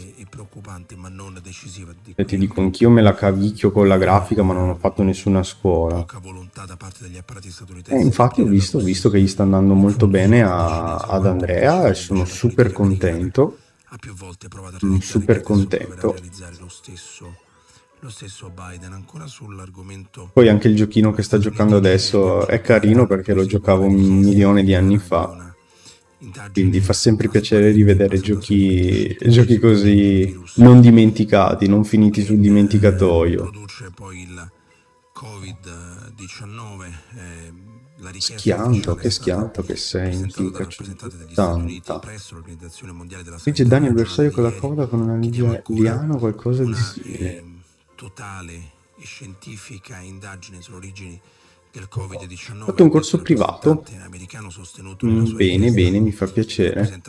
E ti dico, anch'io me la cavicchio con la grafica, ma non ho fatto nessuna scuola. Infatti ho visto che gli sta andando molto bene ad Andrea e sono super contento. Super contento. Lo stesso Biden, ancora sull'argomento. Poi anche il giochino che sta giocando adesso è carino, perché lo giocavo 1.000.000 di anni fa. Quindi fa sempre piacere rivedere giochi così non dimenticati, non finiti sul dimenticatoio. Produce poi il Covid-19. Schianto, che schianto che sei, mi piace tanta. Dice Daniel Versailles con la coda con una liana o qualcosa di simile. Totale e scientifica indagine sulle origini del Covid-19. Ho fatto un corso privato. Bene, mi fa piacere.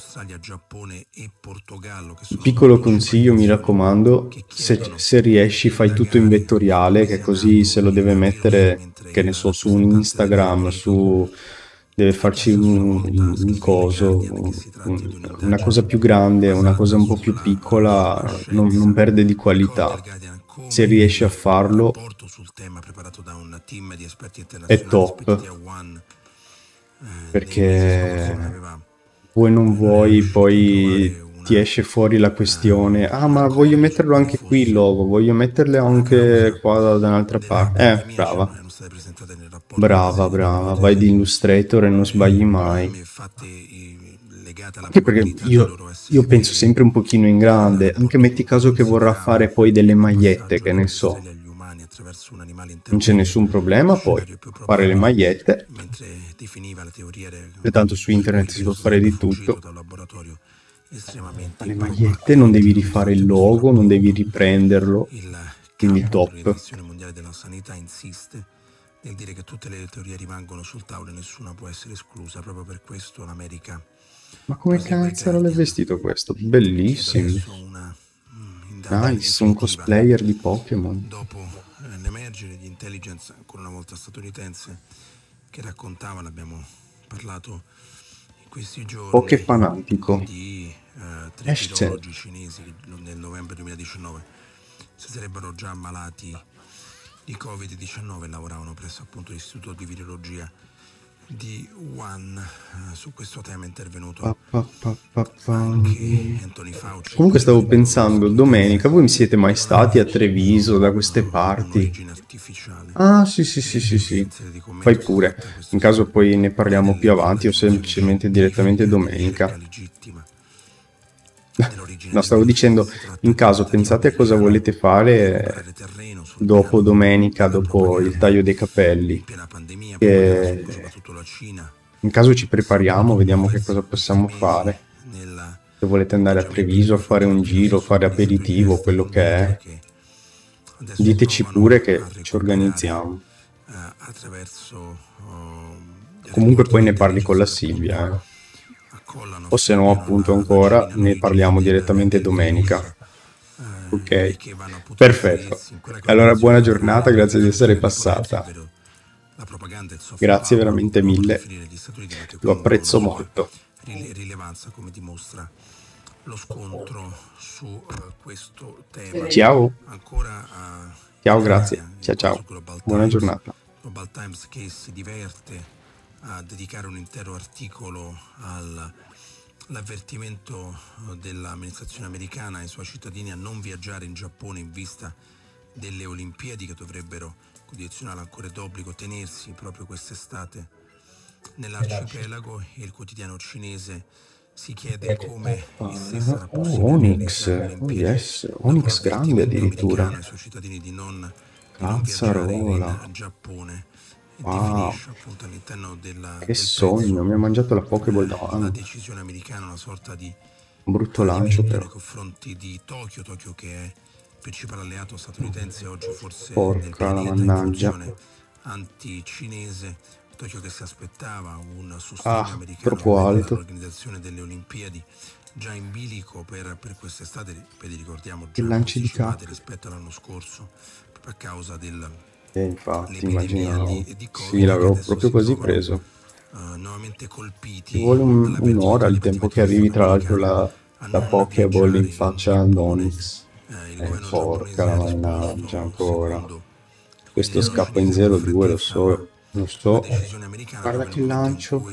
Un piccolo consiglio, mi raccomando, se riesci fai tutto in vettoriale, che così se lo deve mettere, che ne so, su un Instagram, deve farci un coso, una cosa più grande, una cosa un po' più piccola, non perde di qualità. Se riesci a farlo è top, perché vuoi non vuoi poi ti esce fuori la questione: ah, ma voglio metterlo anche qui il logo, voglio metterlo anche qua da un'altra parte. Brava, vai di Illustrator e non sbagli mai. Anche perché io penso sempre un pochino in grande, anche metti caso che vorrà fare poi delle magliette, che ne so, non c'è nessun problema poi fare le magliette, e tanto su internet si può fare di tutto. Le magliette non devi rifare il logo, non devi riprenderlo, quindi top. L'Organizzazione Mondiale della Sanità insiste nel dire che tutte le teorie rimangono sul tavolo e nessuna può essere esclusa. Proprio per questo l'America. Ma come cazzo l'hai vestito questo? Bellissimo. Nice, un cosplayer di Pokémon. Dopo l'emergere di intelligence, ancora una volta statunitense, che raccontavano, abbiamo parlato in questi giorni, Poké fanatico. Di tre virologi cinesi nel novembre 2019 si sarebbero già ammalati di Covid-19 e lavoravano presso appunto l'Istituto di Virologia di Wuhan. Su questo tema è intervenuto anche Anthony Fauci. Comunque stavo pensando, domenica, voi siete mai stati a Treviso, da queste parti? Ah, sì, sì, sì, sì, sì. Fai pure. In caso poi ne parliamo più avanti o semplicemente direttamente domenica. No, stavo dicendo, in caso pensate a cosa volete fare dopo domenica, dopo il taglio dei capelli. Che in caso ci prepariamo, vediamo che cosa possiamo fare. Se volete andare a Treviso a fare un giro, fare aperitivo, quello che è, diteci pure che ci organizziamo. Comunque poi ne parli con la Silvia, eh. O se no, appunto, ancora ne parliamo direttamente domenica. Ok, perfetto. Allora, buona giornata, grazie di essere passata. Grazie veramente mille. Lo apprezzo molto. Rilevanza, come dimostra lo scontro su questo tema. Ciao. Ancora ciao, grazie. Ciao, ciao. Buona giornata. Global Times che si diverte a dedicare un intero articolo all'avvertimento dell'amministrazione americana ai suoi cittadini a non viaggiare in Giappone in vista delle Olimpiadi che dovrebbero, condizionale ancora d'obbligo, tenersi proprio quest'estate nell'arcipelago, e il quotidiano cinese si chiede come sarà possibile Onyx, oh yes, Onyx grande addirittura. ai suoi cittadini di non Cazzarola. in Giappone. Wow, Appunto all'interno che sogno, mi ha mangiato la Pokéball la davanti. decisione americana, una sorta di Brutto lancio però. nei confronti di Tokyo che è il principale alleato statunitense oggi, forse Porca la mannaggia. anti-cinese. Tokyo che si aspettava un sostegno americano troppo alto. all'organizzazione delle Olimpiadi, già in bilico per quest'estate, ricordiamo Che lanci di capo. rispetto all'anno scorso, proprio a causa del infatti immaginavo. Sì, l'avevo proprio quasi preso. nuovamente colpiti. Ci vuole un'ora il tempo che arrivi tra l'altro la Pokéball in faccia ad Onyx. Porca la mannaggia ancora. Questo scappa in 0-2, lo so. Non so. Guarda che lancio.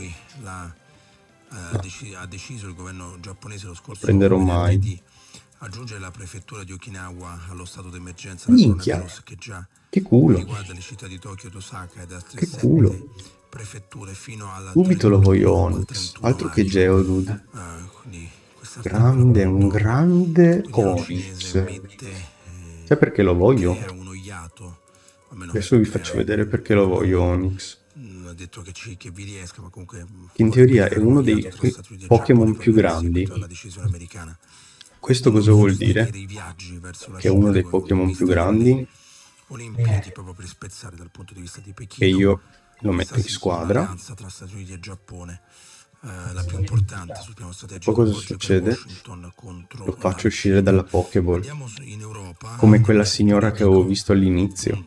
Ha deciso il governo giapponese lo scorso prenderò mai. di aggiungere la prefettura di Okinawa allo stato d'emergenza Minchia. che già che culo. riguarda le città di Tokyo ed Osaka ed altre che culo. prefetture fino alla subito lo voglio Onyx, altro che Geodude. Grande, un grande Onyx. Sai perché lo voglio? Adesso vi faccio vedere perché lo voglio Onyx. Ha detto che vi riesca, ma comunque in teoria è uno dei Pokémon più grandi. Questo cosa vuol dire? Che è uno dei Pokémon più grandi e io lo metto in squadra. La più importante sul piano strategico. Poi cosa succede? Lo faccio uscire dalla Pokéball come quella signora che avevo visto all'inizio.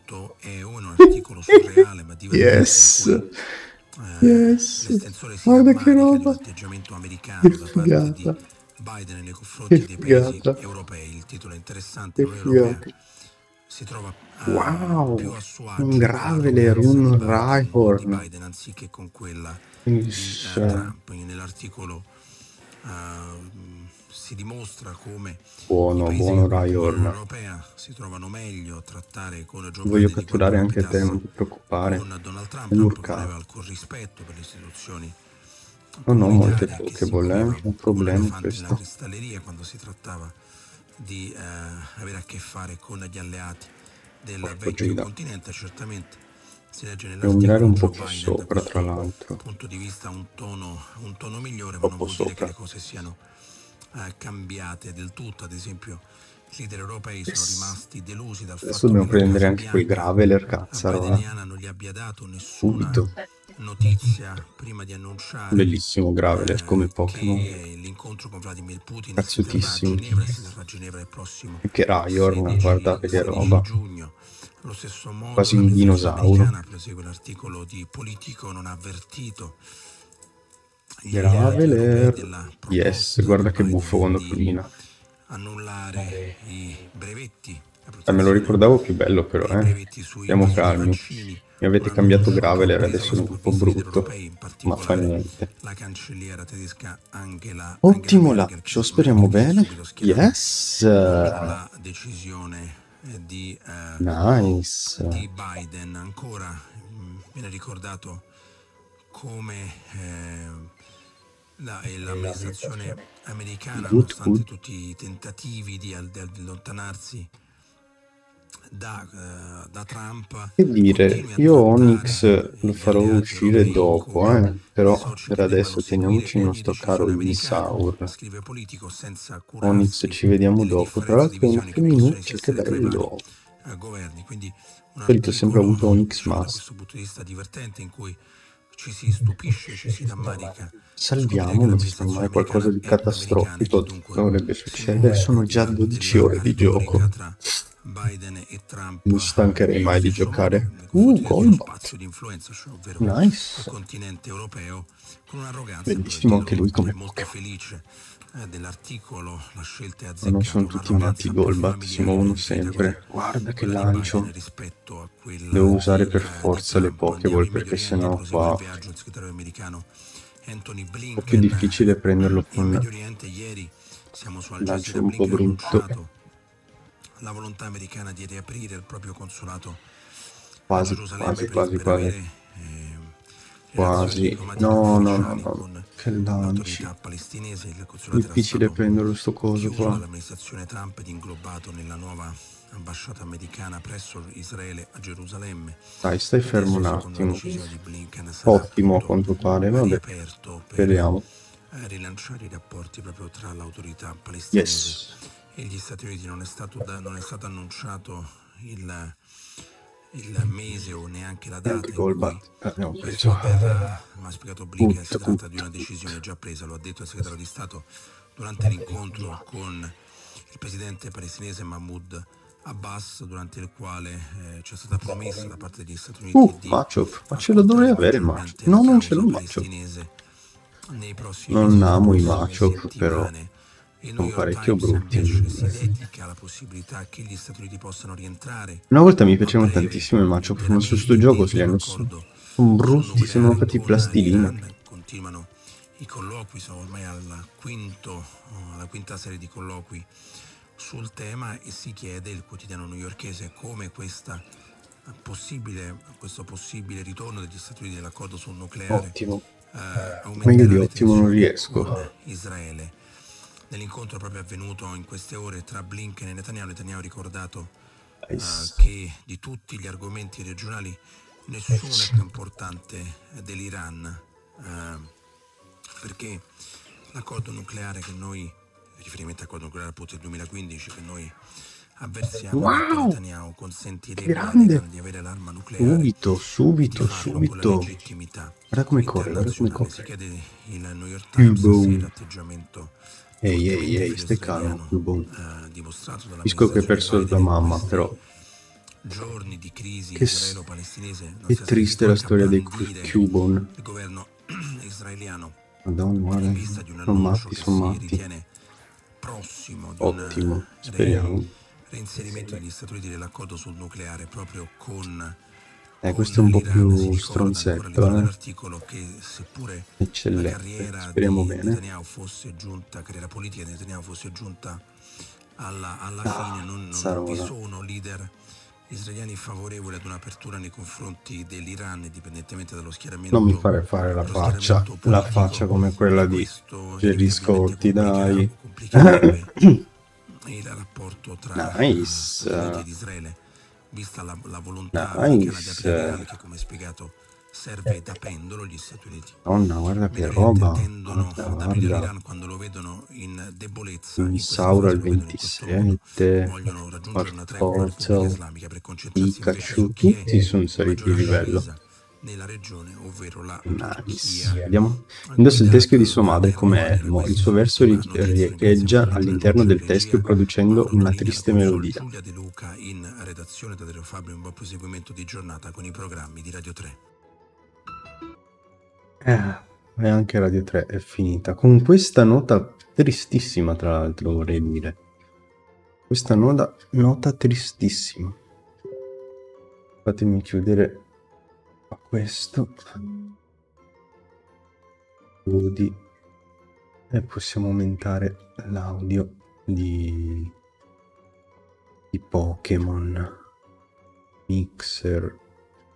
Yes, yes, guarda che roba, che figata, che figata, che figata. Si trova wow, un Graveler, un Rhyhorn. anziché con quella Trump. Nell'articolo si dimostra come buono Rhyhorn. europea si trovano meglio a trattare con Joe voglio catturare anche te, non ti preoccupare. Con Donald Trump aveva alcun rispetto per le istituzioni. Non ho molte Pokéball, un problema questo. Quando si trattava di avere a che fare con gli alleati del vecchio continente, certamente si legge nell'articolo un po' più sopra, tra l'altro. Punto di vista un tono migliore, ma non vuol dire che le cose siano cambiate del tutto. Ad esempio, i leader europei sono rimasti delusi dal fatto adesso dobbiamo prendere anche quei Graveler, cazzarola. Non gli abbia dato nessuna notizia prima di annunciare bellissimo Graveler come Pokémon, l'incontro con Vladimir Putin cazzutissimo. a Ginevra il prossimo e che Rhyhorn, guardate che roba, allo stesso modo quasi un dinosauro. Prosegue l'articolo di Politico, non ha avvertito Graveler, yes, guarda che buffo quando cammina. Annullare i brevetti. Me lo ricordavo più bello però, Stiamo calmi. Mi avete cambiato Graveler, adesso è un po' brutto, ma fa niente. La cancelliera tedesca Angela ottimo lancio, speriamo bene. Yes! La decisione Nice. di Biden. Ancora viene ricordato come l'amministrazione americana, nonostante tutti i tentativi di allontanarsi da Trump, Che dire, io Onyx lo farò uscire dopo, però per adesso teniamoci il nostro caro Insaur. Onyx ci vediamo dopo, tra l'altro è una femminuccia, che bello. Solito sempre avuto Onyx maschio. Ci si stupisce, ci si rammarica. Salviamo, non ci sta mai qualcosa di catastrofico dovrebbe succedere. Sono già 12 ore di gioco. Non stancherei mai di giocare. Golbat. Nice. Bellissimo anche lui come Pokémon. Dell'articolo la scelta è ma non sono tutti matti Golbat, si muovono sempre. Guarda che lancio. Devo usare per forza le Pokéball perché sennò qua è un po' più difficile prenderlo con lancio un po' brutto. La volontà americana di riaprire il proprio consolato quasi. No. Che lanci. Difficile prenderlo sto coso qua. L'amministrazione Trump ed inglobato nella nuova ambasciata americana presso Israele a Gerusalemme. Dai, stai fermo un attimo. Ottimo a quanto pare, vabbè. Speriamo. Rilanciare i rapporti proprio tra l'autorità palestinese e gli Stati Uniti. Non è stato annunciato il mese o neanche la data in cui ma ha spiegato Blinken, si tratta di una decisione già presa, lo ha detto il segretario di Stato durante l'incontro con il presidente palestinese Mahmoud Abbas, durante il quale c'è stata promessa da parte degli Stati Uniti di Machop, ma ce lo dovrei avere Machop. No, non ce l'ho Machop. Non amo i Machop, però sono parecchio brutti. Una volta mi piacevano tantissimo i Machop, ma su sto gioco se li hanno sono brutti, sembrano fatti plastilina. Continuano i colloqui, siamo ormai alla quinta serie di colloqui sul tema e si chiede, il quotidiano newyorkese, come questo possibile ritorno degli Stati Uniti all'accordo sul nucleare. Ottimo. Meglio di ottimo non riesco. Israele. Nell'incontro proprio avvenuto in queste ore tra Blinken e Netanyahu ha ricordato che di tutti gli argomenti regionali nessuno è più importante dell'Iran, perché l'accordo nucleare che noi, riferimento all'accordo nucleare appunto del 2015, che noi avversiamo a Netanyahu, consentirebbe all'Iran di avere l'arma nucleare subito. Guarda come corre, Si chiede il New York Times se l'atteggiamento Ehi, stai calmo, capisco che hai perso la mamma, però giorni di crisi che israelo-palestinese. È triste la storia dei Cubone. Il governo israeliano, Madonna, guarda, sono matti. Prossimo di ottimo, speriamo. Reinserimento degli Stati Uniti nell'accordo sul nucleare, proprio con questo è un po' più stronzetto, che seppure eccellente, speriamo bene. Netanyahu fosse giunta, carriera politica di Netanyahu fosse giunta alla fine, non vi sono leader israeliani favorevoli ad un'apertura nei confronti dell'Iran, indipendentemente dallo schieramento. Non mi fare la faccia come quella di Gerry Scotti, dai. Il rapporto tra nice. ed Israele, vista la volontà di aprire, che come spiegato serve da pendolo, gli Stati Uniti. Donna, guarda che roba. Guarda. Quando lo vedono in debolezza, Insaura al 27, Portal, Pikachu, tutti sono saliti di livello. Nella regione, ovvero la nice. Vediamo. Indossa il teschio di sua madre come elmo. Il suo verso riecheggia all'interno del teschio producendo una triste melodia. Giulia De Luca in redazione da Dario Fabio, un buon proseguimento di giornata con i programmi di Radio 3. E anche Radio 3 è finita. Con questa nota tristissima, tra l'altro, vorrei dire. Questa nota tristissima. Fatemi chiudere questo e possiamo aumentare l'audio di di Pokémon. Mixer.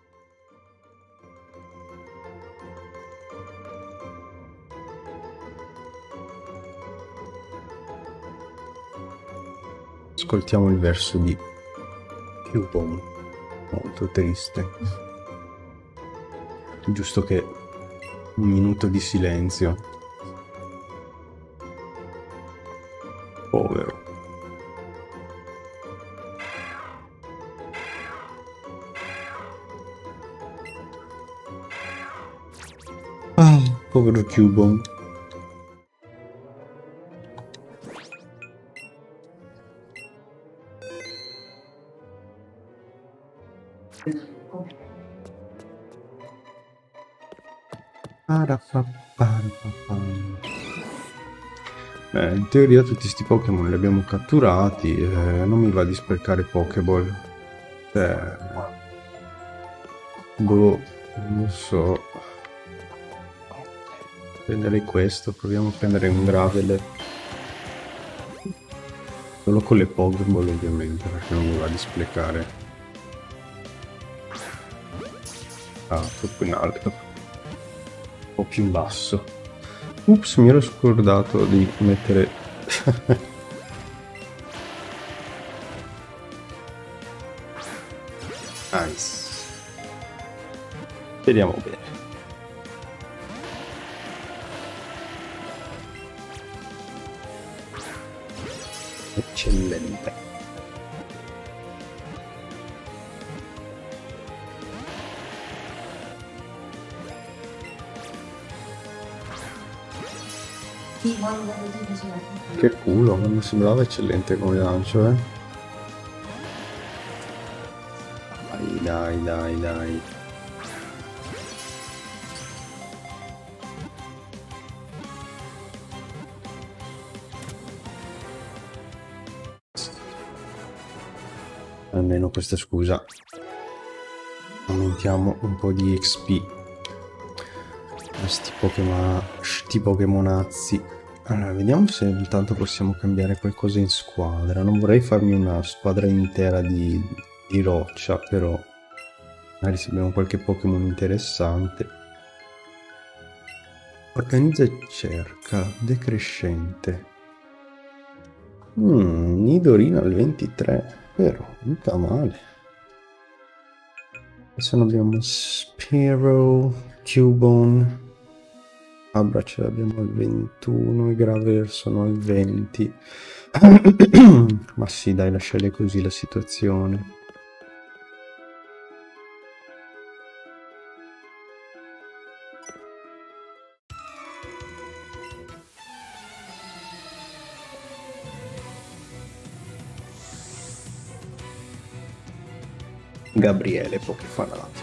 Ascoltiamo il verso di Cubone, molto triste. Giusto che un minuto di silenzio. Povero. Ah, povero Cubone. In teoria tutti sti Pokémon li abbiamo catturati, non mi va di sprecare Pokéball. Boh, non so. Prenderei questo, proviamo a prendere un Graveler. Solo con le Pokéball ovviamente, perché non mi va di sprecare. Ah, troppo in alto. Un po' più in basso. Ups, mi ero scordato di mettere... Nice. Speriamo bene. Eccellente. Che culo, non mi sembrava eccellente come lancio, eh. Dai. Almeno questa scusa. Aumentiamo un po' di XP. Sti Pokémonazzi. Allora, vediamo se intanto possiamo cambiare qualcosa in squadra. Non vorrei farmi una squadra intera di roccia, però magari se abbiamo qualche Pokémon interessante. Organizza e cerca. Decrescente. Nidorino al 23. Però, mica male. Adesso ne abbiamo Spearow, Cubone. Abra ce l'abbiamo al 21, i Graveler sono al 20. Ma sì, dai, lasciare così la situazione. Gabriele Pokéfanatico.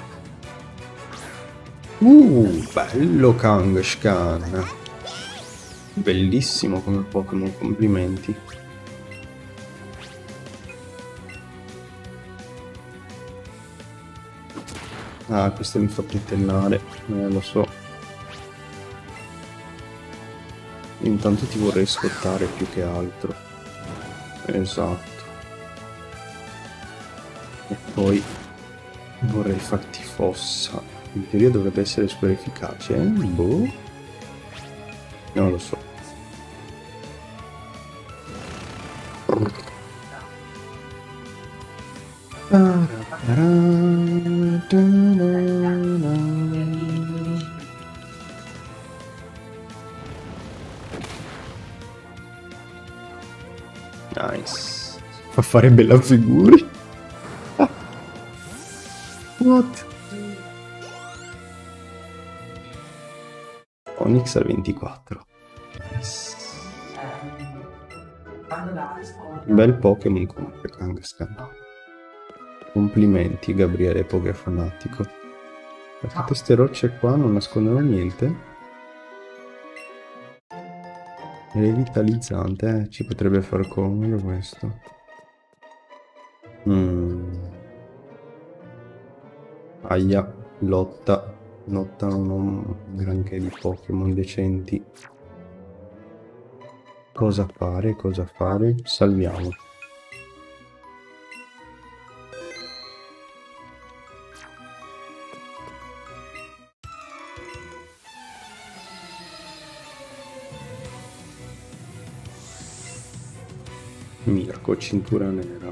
Bello Kangaskhan. Bellissimo come Pokémon, complimenti. Ah, questo mi fa tentennare, lo so. Intanto ti vorrei scottare più che altro. Esatto. E poi vorrei farti fossa. In teoria dovrebbe essere super efficace, eh? Boh. Non lo so. Nice. Fa fare bella figura. What? Onix al 24. Nice. Bel Pokémon comunque Kangaskhan. Complimenti Gabriele Pokéfanatico. Tutte queste rocce qua non nascondono niente. Revitalizzante, ci potrebbe far comodo questo. Aia, lotta non ho un granché di Pokémon decenti. Cosa fare? Salviamo. cerco, cintura nera.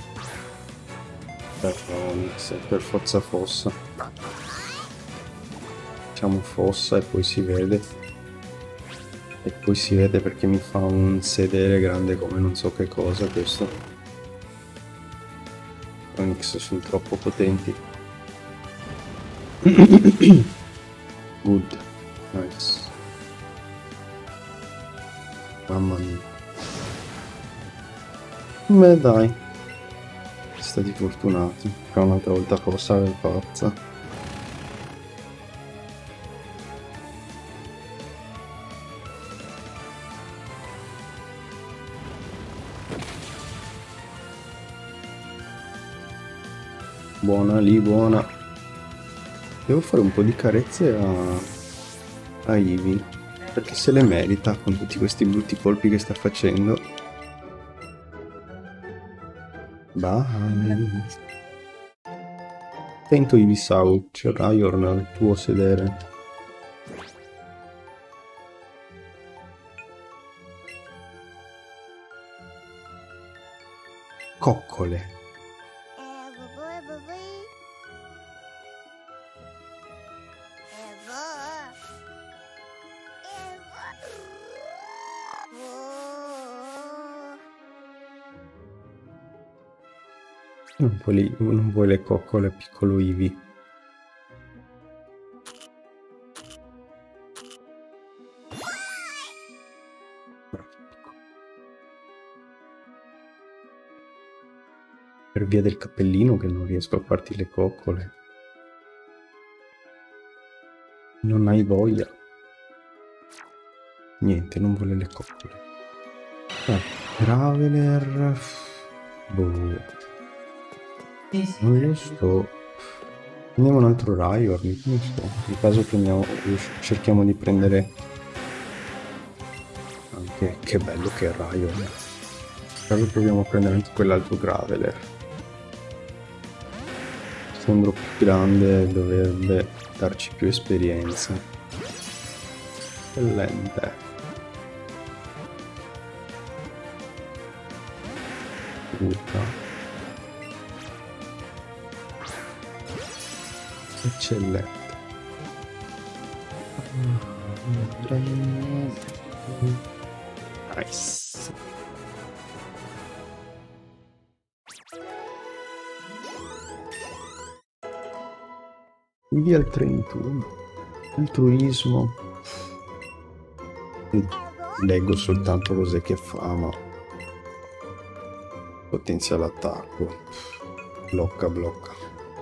Per Onyx, per forza fossa. Facciamo fossa e poi si vede. E poi si vede perché mi fa un sedere grande come non so che cosa questo. Onyx sono troppo potenti. Good. Nice. Mamma mia. Beh dai. Stati fortunati. Però un'altra volta fossa è pazza. Buona lì, buona. Devo fare un po' di carezze a Ivy, perché se le merita con tutti questi brutti colpi che sta facendo. Vai. Attento Ivy Sau, c'è Ryor nel tuo sedere. Coccole. Non vuoi le coccole, piccolo Ivy. Per via del cappellino che non riesco a farti le coccole. Non hai voglia. Niente, non vuole le coccole. Graveler. Boh. Non lo so. Prendiamo un altro Ryor, non so. In caso cerchiamo di prendere anche. Che bello che è Ryor. In caso proviamo a prendere anche quell'altro Graveler. Sembro più grande, dovrebbe darci più esperienza. Eccellente. Eccellente. Nice. Via il 31. Altruismo. Leggo soltanto cos'è che fa, ma potenzia l'attacco. Blocca.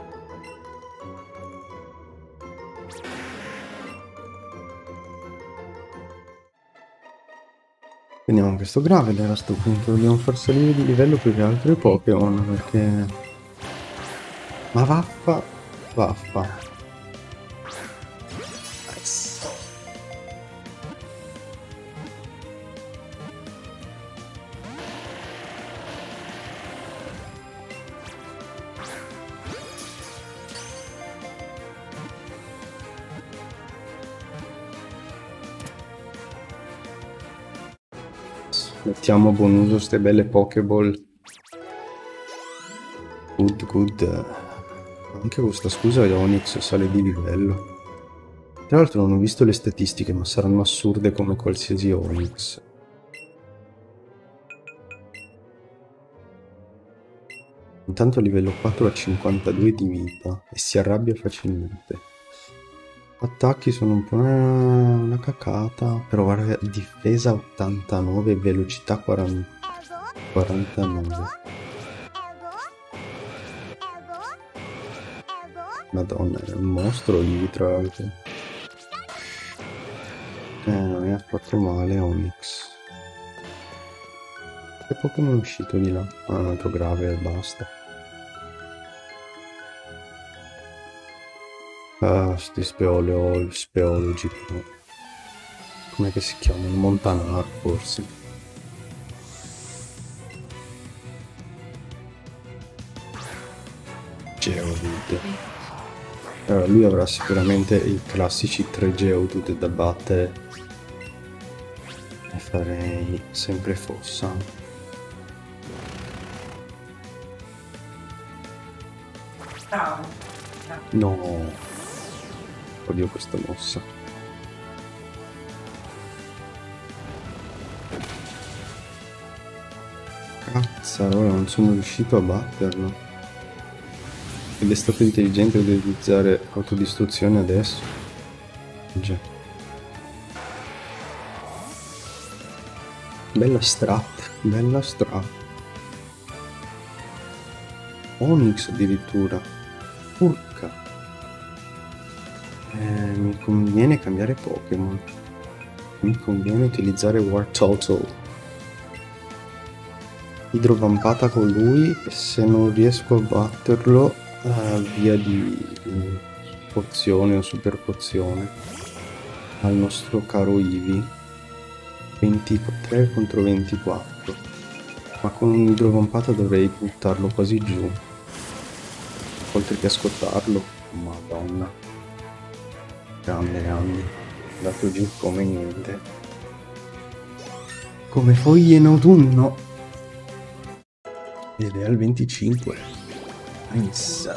Prendiamo questo Graveler a sto punto, dobbiamo far salire di livello più che altro i Pokémon, perché... Ma vaffa. Nice. Mettiamo a buon uso ste belle Pokéball. Good. Anche questa scusa Onyx sale di livello. Tra l'altro non ho visto le statistiche, ma saranno assurde come qualsiasi Onyx. Intanto a livello 4 ha 52 di vita e si arrabbia facilmente. Attacchi sono un po' una cacata, però guarda, difesa 89 e velocità 49. Madonna, è un mostro lì, tra l'altro. Non è affatto male Onyx. Che Pokémon è uscito di là? Ah, un altro grave e basta. Ah, sti speologi. Com'è che si chiamano? Montanar, forse. Geodude. Allora, lui avrà sicuramente i classici 3 Geodude da battere. E farei sempre fossa. No. Odio questa mossa. Cazzarola, non sono riuscito a batterlo. Ed è stato intelligente ad utilizzare autodistruzione adesso. Già. Bella strat, bella strat. Onyx addirittura. Urca. Mi conviene cambiare Pokémon. Mi conviene utilizzare War Total. Idrovampata con lui e se non riesco a batterlo via di pozione o super pozione al nostro caro Eevee. 23 contro 24, ma con un'idrovampata dovrei buttarlo quasi giù, oltre che a scottarlo. Madonna, grande, è andato giù come niente, come foglie in autunno, ed è al 25. Nice.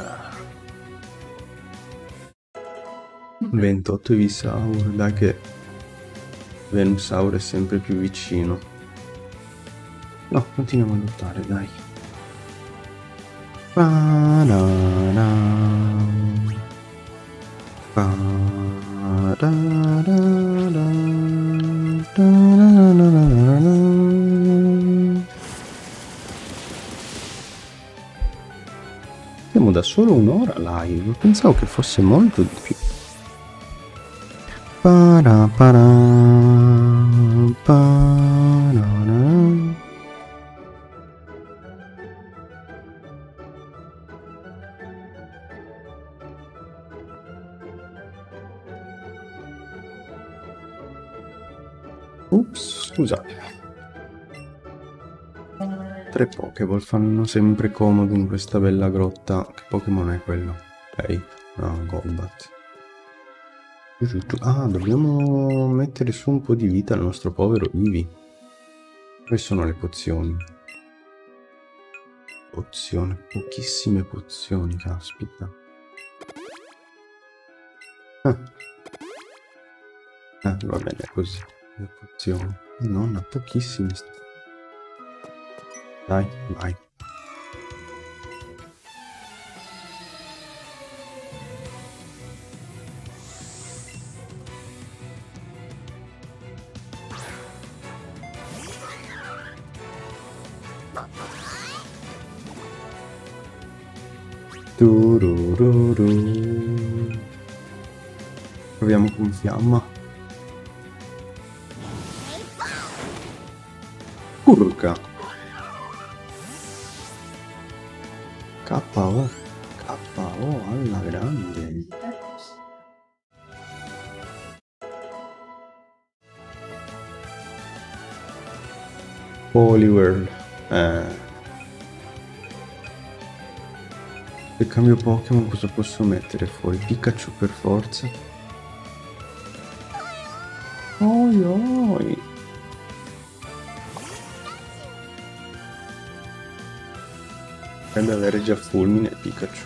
28 Ivysaur, dai che Venusaur è sempre più vicino. No, continuiamo a lottare, dai. Siamo da solo un'ora live, pensavo che fosse molto di più. Ups, scusate. 3 Pokéball fanno sempre comodo in questa bella grotta. Che Pokémon è quello? Lei? No, Golbat. Ah, dobbiamo mettere su un po' di vita al nostro povero Eevee. Dove sono le pozioni? Pozione, pochissime pozioni, caspita. Va bene così. Le pozioni. Nonna, pochissime. Dai, vai. Proviamo con fiamma. Urca. KO. KO alla grande. Poliwhirl. Se cambio Pokémon cosa posso mettere fuori? Pikachu per forza. Oi oi. Dovrebbe avere già fulmine Pikachu.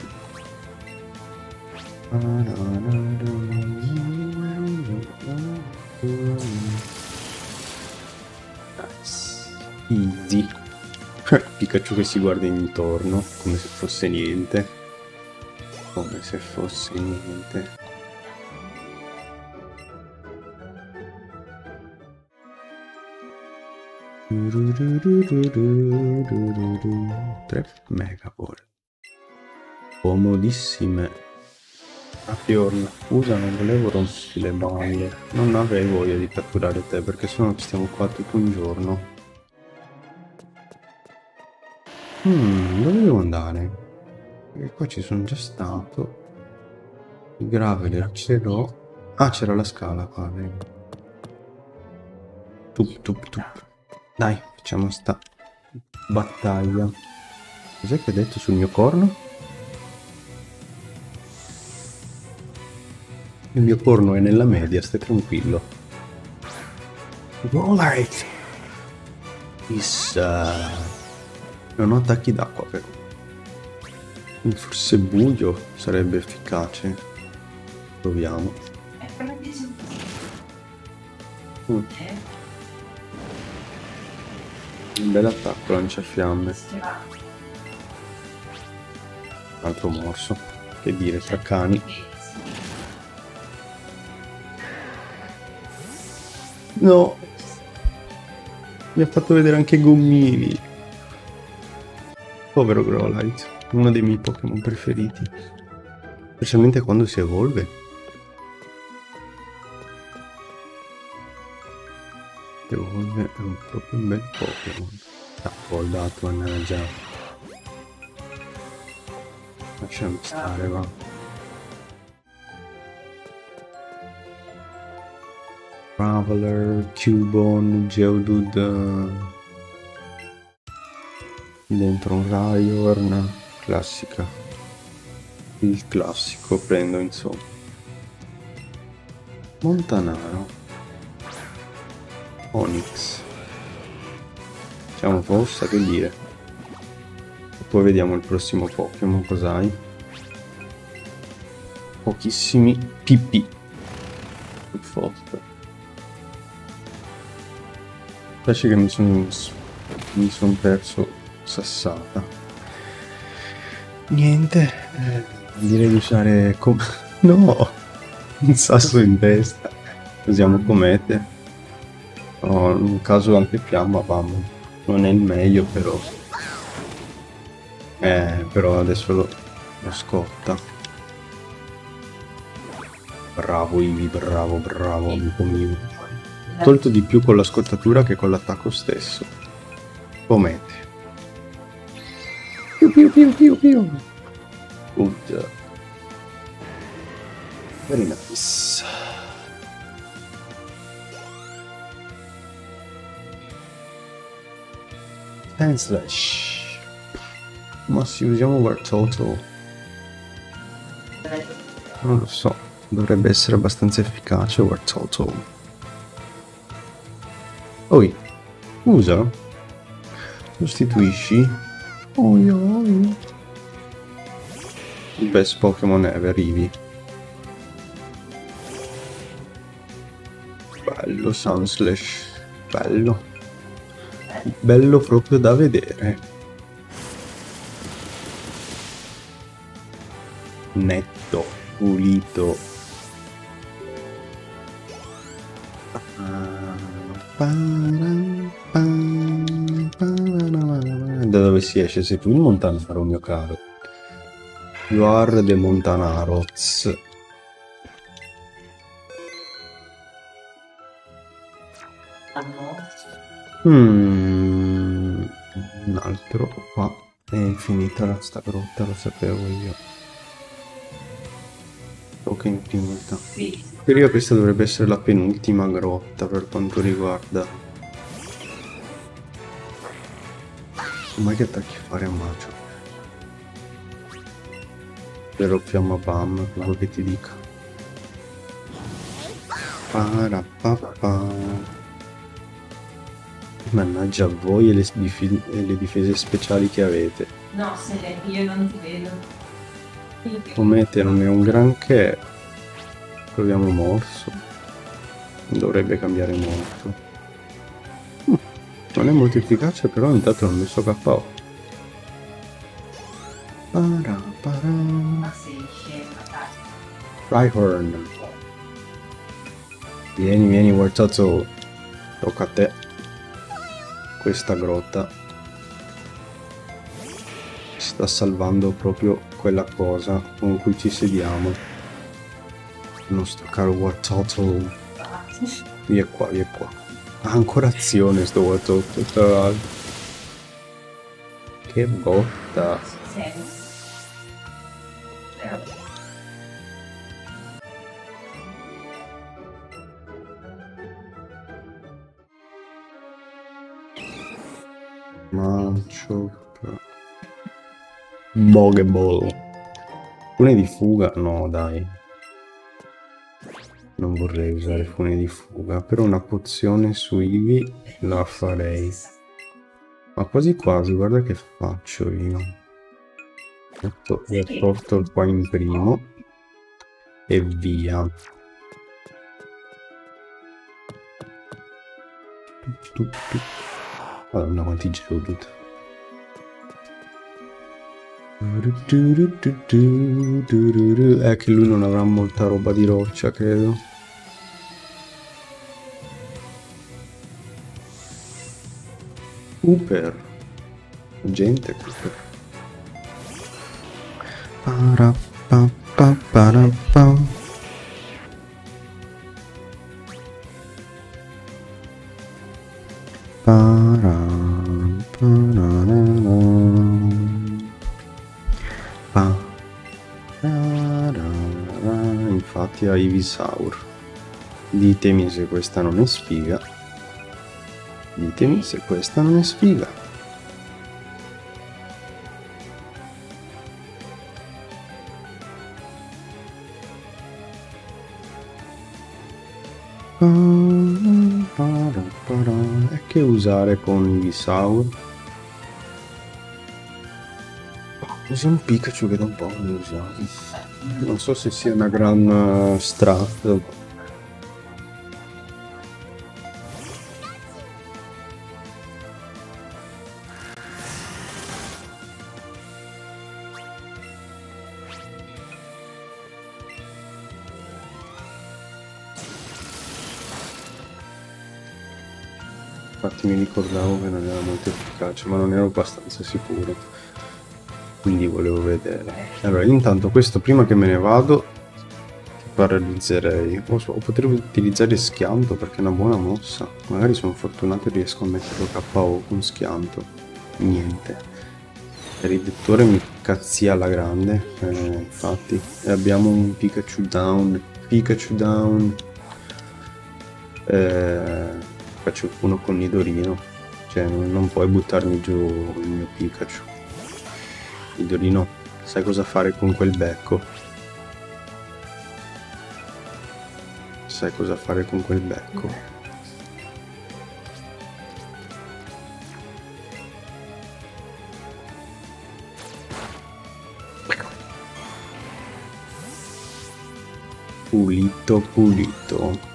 Nice. Easy. Pikachu che si guarda intorno come se fosse niente. Come se fosse niente. Tre Mega Ball. Comodissime. A Fiorna, scusa, non volevo romperti le balle. Non avrei voglia di catturare te perché sennò ci stiamo qua tutto un giorno. Dove devo andare? Perché qua ci sono già stato. Il Graveler ce l'ho. Ah, c'era la scala qua, vedi. Tup tup tup. Dai, facciamo sta battaglia. Cos'è che ha detto sul mio corno? Il mio corno è nella media, stai tranquillo. Golite! Chissà. Non ho attacchi d'acqua però. Forse buio sarebbe efficace. Proviamo. Un bel attacco lanciafiamme. Altro morso. Che dire, tra cani. No! Mi ha fatto vedere anche i gommini. Povero Growlithe, uno dei miei Pokémon preferiti. Specialmente quando si evolve. Evolve è proprio un bel Pokémon. Ho dato, mannaggia. Lasciami stare, va. Traveler, Cubone, Geodude. Dentro un Rhyhorn, classica. Il classico prendo, insomma. Montanaro. Onix. Facciamo fossa, che dire. E poi vediamo il prossimo Pokémon, cos'hai. Pochissimi PP. Forte. Piace che mi sono perso Sassata. Niente, direi di usare no, un sasso in testa. Usiamo Comete. In caso anche Fiamma, vamo. Non è il meglio, però. Però adesso lo scotta. Bravo Ivi, bravo, amico mio. Tolto di più con la scottatura che con l'attacco stesso. Comete. Piu. Good. Very nice. Slash. Ma se usiamo Wartortle, non lo so, dovrebbe essere abbastanza efficace Wartortle. Poi usa, sostituisci. Il best Pokémon ever, Eevee. Bello Sunslash, bello proprio da vedere. Netto, pulito. Da dove si esce? Sei tu il Montanaro, mio caro. You are the Montanaroz. Un altro qua. È infinita sta grotta, lo sapevo io. Ok, infinita. Per io questa dovrebbe essere la penultima grotta per quanto riguarda. Ma che attacchi fare a Macio? Spero Fiamma Bam, quello che ti dica. Mannaggia a voi e le difese speciali che avete. No, se io non ti vedo. Comete non è un granché. Proviamo morso. Dovrebbe cambiare molto. Non è molto efficace, però intanto l'ho messo KO. Ma sei scema, dai. Rhyhorn. Vieni, Wartortle. Tocca a te. Questa grotta sta salvando proprio quella cosa con cui ci sediamo. Il nostro caro Wartortle. Via qua. Ha ancora azione sto Wartortle, tra l'altro. Che botta. Maciop. Pokéball. Fune di fuga? No, dai. Non vorrei usare fune di fuga, però una pozione su Eevee la farei. Ma quasi quasi, guarda che faccio io. Metto il porto qua in primo e via. Madonna quanti geodude. È che lui non avrà molta roba di roccia, credo. Cooper. Gente Cooper. Infatti a Ivysaur. Ditemi se questa non è sfiga. Ditemi se questa non è sfiga. E che usare con Ivysaur? Usa un Pikachu che da un po' non usiamo. Non so se sia una gran strat. Infatti mi ricordavo che non era molto efficace, ma non ero abbastanza sicuro, quindi volevo vedere. Allora intanto questo, prima che me ne vado, paralizzerei, o potrei utilizzare schianto perché è una buona mossa, magari sono fortunato e riesco a metterlo KO con schianto. Niente, il riduttore mi cazzia alla grande, infatti, e abbiamo un Pikachu down. Faccio uno con Nidorino, cioè non puoi buttarmi giù il mio Pikachu. Nidorino, sai cosa fare con quel becco? Sai cosa fare con quel becco? Pulito, pulito.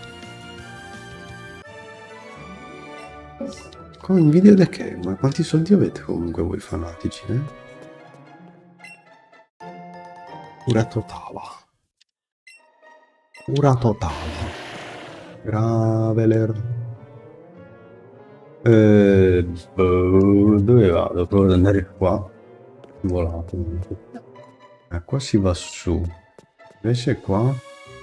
Come in video da che? Ma quanti soldi avete comunque voi fanatici, eh? Ura totale. Ura totale. Graveler. Dove vado? Provo ad andare qua. Volato. Qua si va su. Invece qua.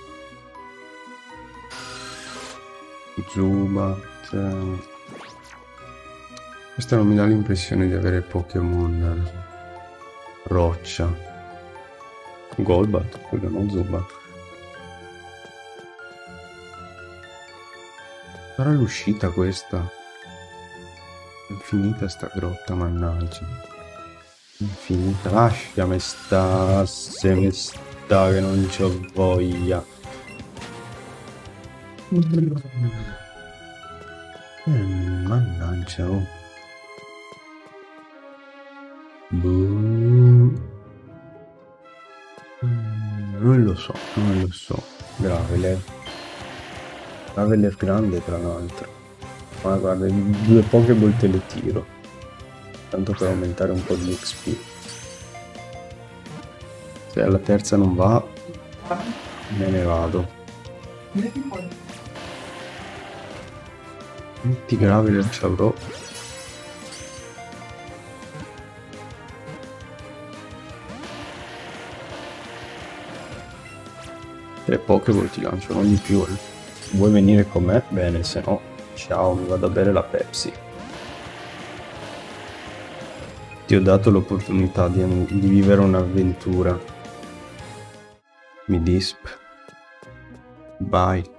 Zubat. Questa non mi dà l'impressione di avere Pokémon roccia. Golbat, quello non Zubat. Sarà l'uscita questa. Infinita sta grotta, mannaggia. Infinita. Lasciami sta, se mi sta che non c'ho voglia. Mannaggia, oh. Non lo so. Graveler grande tra l'altro. Ma guarda, due Pokéball te le tiro. Tanto per aumentare un po' di XP. Se alla terza non va, me ne vado. Metti Graveler ci avrò. Tre Pokéball ti lancio, non di più. Vuoi venire con me? Bene, se no, ciao, mi vado a bere la Pepsi. Ti ho dato l'opportunità di vivere un'avventura. Mi disp. Bye.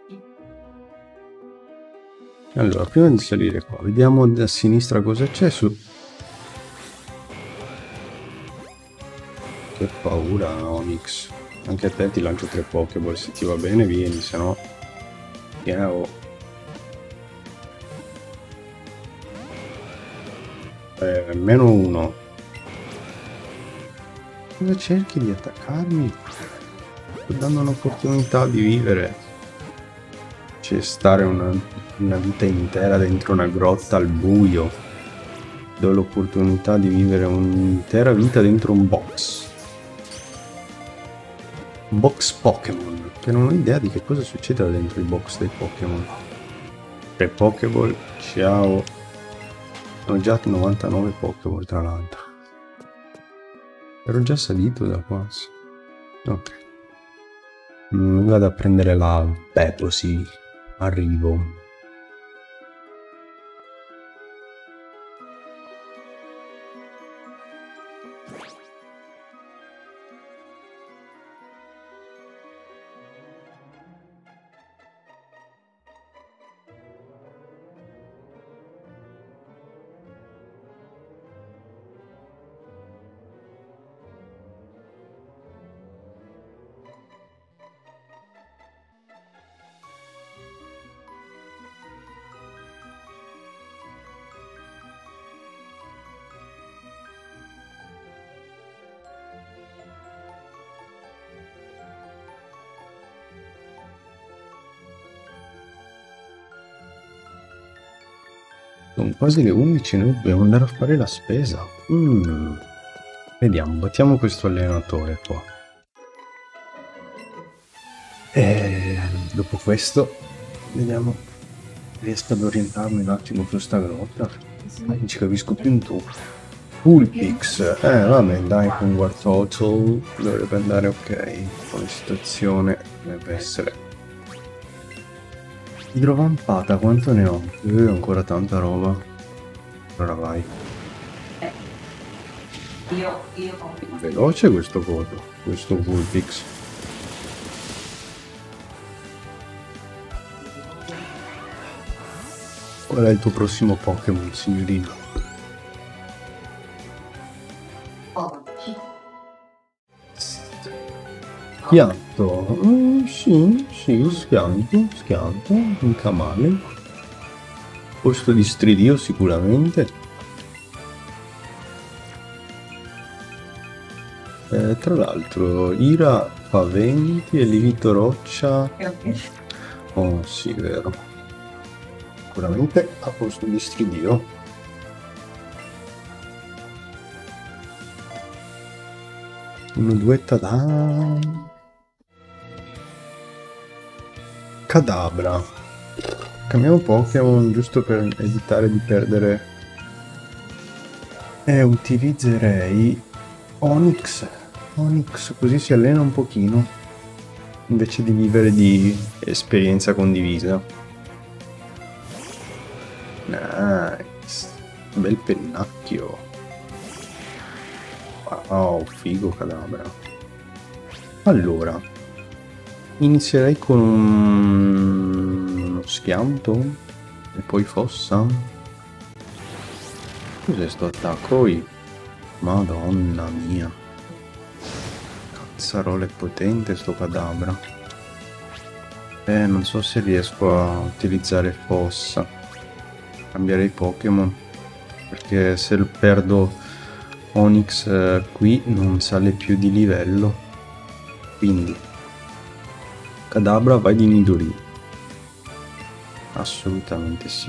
Allora, prima di salire qua, vediamo a sinistra cosa c'è su. Che paura, Onix. Anche a te ti lancio 3 Pokéball, se ti va bene vieni, se no... Ciao. -1. Cosa cerchi di attaccarmi? Sto dando un'opportunità di vivere. C'è stare una vita intera dentro una grotta al buio. Do l'opportunità di vivere un'intera vita dentro un box. Un box Pokémon. Che non ho idea di che cosa succede dentro il box dei Pokémon. 3 Pokéball, ciao. Sono già 99 Pokéball tra l'altro. Ero già salito da qua. Ok. Vado a prendere la Beppo, sì. Arrivo. Sono quasi le 11, noi dobbiamo andare a fare la spesa. Vediamo, battiamo questo allenatore qua. E dopo questo, vediamo, riesco ad orientarmi un attimo su sta grotta. Non ci capisco più un tubo. Pulpix, vabbè, dai, con War Total dovrebbe andare ok. Come situazione dovrebbe essere. Idrovampata, quanto ne ho? Ancora tanta roba. Allora vai. Io Veloce questo coso, questo Vulpix. Qual è il tuo prossimo Pokémon, signorino? Schianto, sì, schianto, mica male. Posto di stridio sicuramente. Tra l'altro, Ira fa 20 e Livito Roccia... Oh sì, vero. Sicuramente a posto di stridio. Uno, due, tada! Kadabra. Cambiamo Pokémon giusto per evitare di perdere. Utilizzerei Onix. Onix così si allena un pochino invece di vivere di esperienza condivisa. Nice. Bel pennacchio. Wow, figo Kadabra. Allora, inizierei con uno schianto e poi fossa. Cos'è sto attacco? Madonna mia. Cazzarola è potente sto Kadabra. Non so se riesco a utilizzare fossa. Cambiare i Pokémon. Perché se perdo Onix qui non sale più di livello. Quindi Kadabra vai di Nidorino. Assolutamente sì.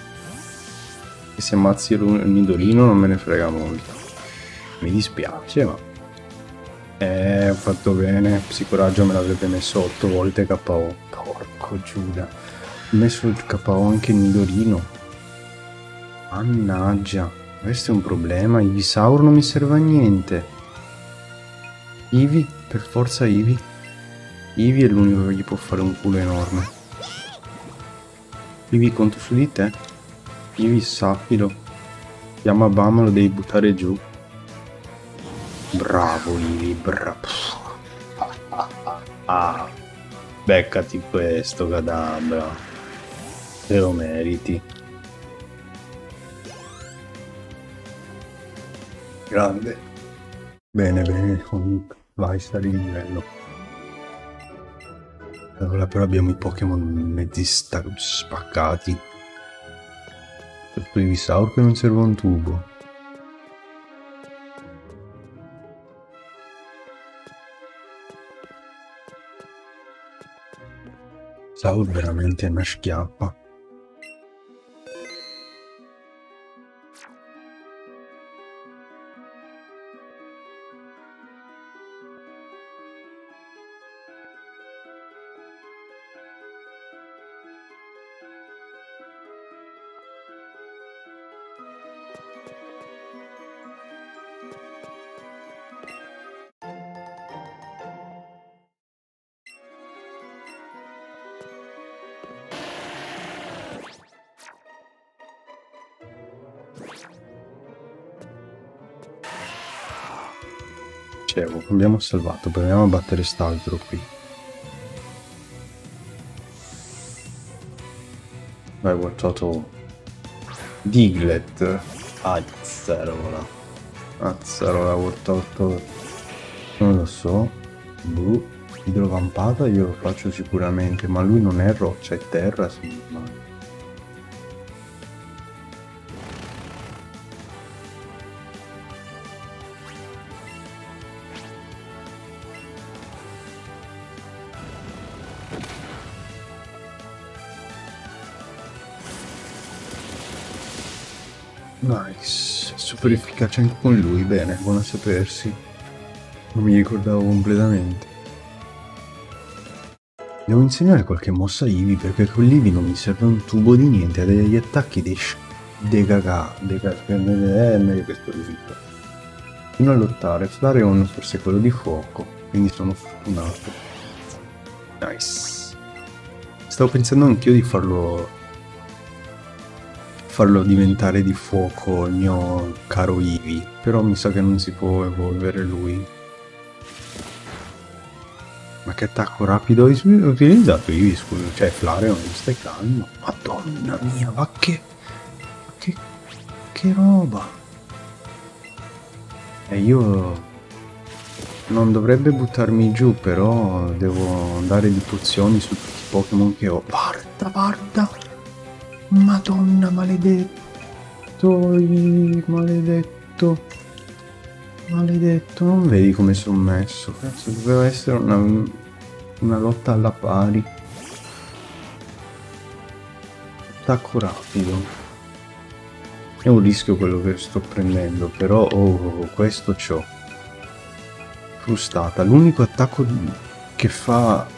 E se ammazzi il Nidorino non me ne frega molto. Mi dispiace, ma ho fatto bene. Psicoraggio me l'avrebbe messo 8 volte KO. Porco Giuda. Ho messo il KO anche il Nidorino. Mannaggia. Questo è un problema. Ivysaur non mi serve a niente. Eevee, per forza Eevee. Eevee è l'unico che gli può fare un culo enorme. Eevee, conto su di te. Eevee, sappilo. Chiama Bama, lo devi buttare giù. Bravo Eevee, bravo. Beccati questo Kadabra. Te lo meriti. Grande. Bene, bene, comunque. Vai, sali di livello. Allora però abbiamo i Pokémon mezzi spaccati. Questo Ivysaur che non serve un tubo. Saur veramente è una schiappa. Dicevo, abbiamo salvato, proviamo a battere st'altro qui. Vai, guardato Diglett. Azzarola. Azzarola, guardato. Non lo so. Blu. Idrovampata io lo faccio sicuramente, ma lui non è roccia, è terra, se non sbaglio. Nice, super efficace anche con lui, bene, buono a sapersi. Non mi ricordavo completamente. Devo insegnare qualche mossa a Eevee perché con l'Eevee non mi serve un tubo di niente, ha degli attacchi meglio che sto risultato. Fino a lottare, Flareon forse è quello di fuoco, quindi sono fortunato. Nice. Stavo pensando anch'io di farlo diventare di fuoco il mio caro Eevee, però mi sa che non si può evolvere lui. Ma che attacco rapido hai utilizzato Eevee, scusa, cioè Flareon, stai calmo. Madonna mia, ma che roba. E io non dovrebbe buttarmi giù, però devo andare di pozioni su tutti i Pokémon che ho. Guarda. Madonna, maledetto, maledetto, non vedi come sono messo? Cazzo, doveva essere una lotta alla pari. Attacco rapido. È un rischio quello che sto prendendo, però questo c'ho. Frustata. L'unico attacco che fa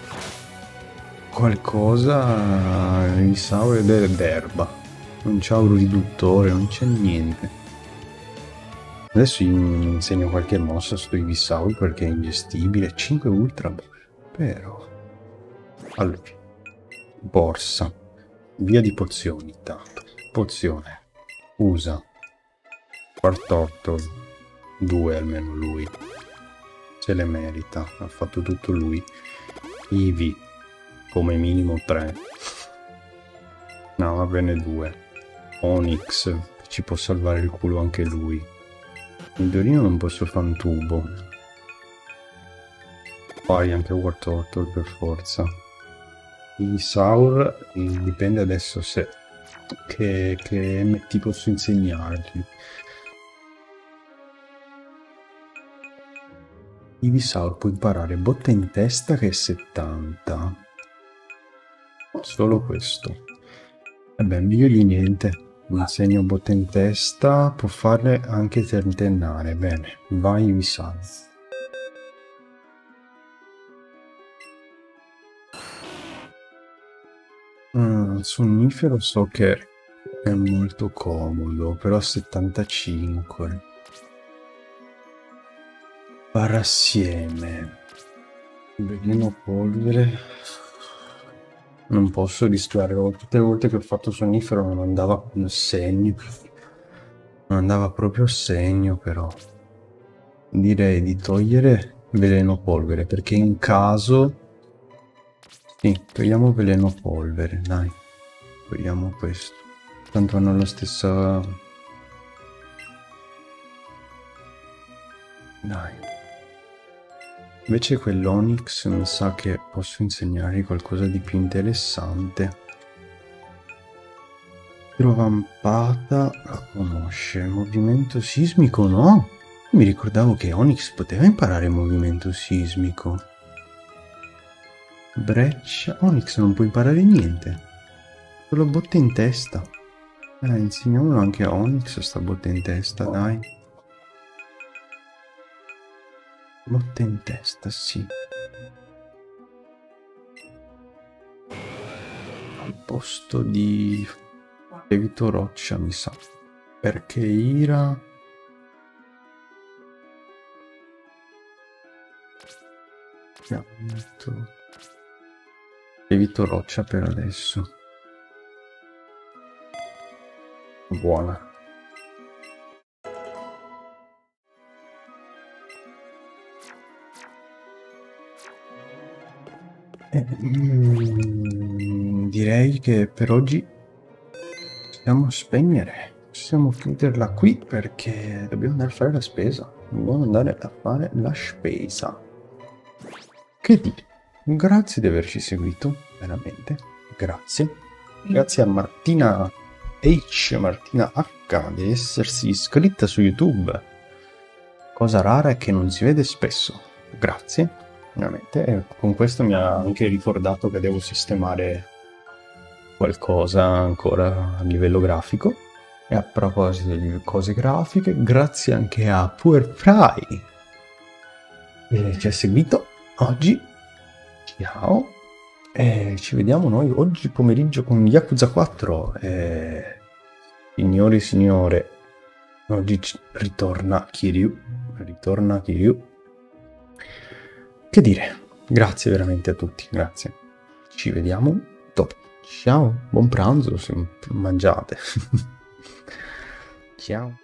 qualcosa il Saur ed è d'erba, non c'ha un riduttore, non c'è niente. Adesso io mi insegno qualche mossa su Eevee Saur perché è ingestibile. 5 ultra, però allora, borsa, via di pozioni, tanto pozione, usa Quartortle, 2 almeno lui, se le merita, ha fatto tutto lui. Eevee come minimo 3. No, va bene 2. Onix, ci può salvare il culo anche lui. Midorino non posso fare un tubo. Poi anche Wartortle per forza. I Saur dipende adesso se che MT posso insegnargli. Eevee Saur può imparare botta in testa che è 70. Solo questo. Vabbè, meglio di niente. Mi insegno botta in testa. Può farle anche tentennare. Bene, vai Eevee Saur. Sonnifero so che è molto comodo, però 75. Parassieme. Veleno polvere. Non posso rischiare. Tutte le volte che ho fatto sonnifero non andava con segno. Non andava proprio a segno, però. Direi di togliere veleno polvere, perché in caso... Sì, togliamo veleno polvere, dai. Togliamo questo. Tanto hanno la stessa... Dai. Invece quell'Onix mi sa che posso insegnargli qualcosa di più interessante. Idrovampata la conosce. Movimento sismico no? Mi ricordavo che Onix poteva imparare movimento sismico. Breccia. Onyx non può imparare niente. Solo botte in testa. Insegniamolo anche a Onyx sta botte in testa, dai. Botte in testa, sì. Al posto di Levito Roccia, mi sa. Perché Ira... Levito Roccia per adesso. Buona. Direi che per oggi possiamo spegnere, possiamo chiuderla qui perché dobbiamo andare a fare la spesa. Dobbiamo andare a fare la spesa. Che dire? Grazie di averci seguito, veramente. Grazie. Grazie a Martina Martina H di essersi iscritta su YouTube. Cosa rara e che non si vede spesso. Grazie, veramente. E con questo mi ha anche ricordato che devo sistemare qualcosa ancora a livello grafico. E a proposito di cose grafiche, grazie anche a PureFry che ci ha seguito oggi. Ciao. E ci vediamo noi oggi pomeriggio con Yakuza 4. Signori e signore, oggi ritorna Kiryu. Che dire, grazie veramente a tutti, grazie. Ci vediamo dopo. Ciao, buon pranzo se mangiate. Ciao.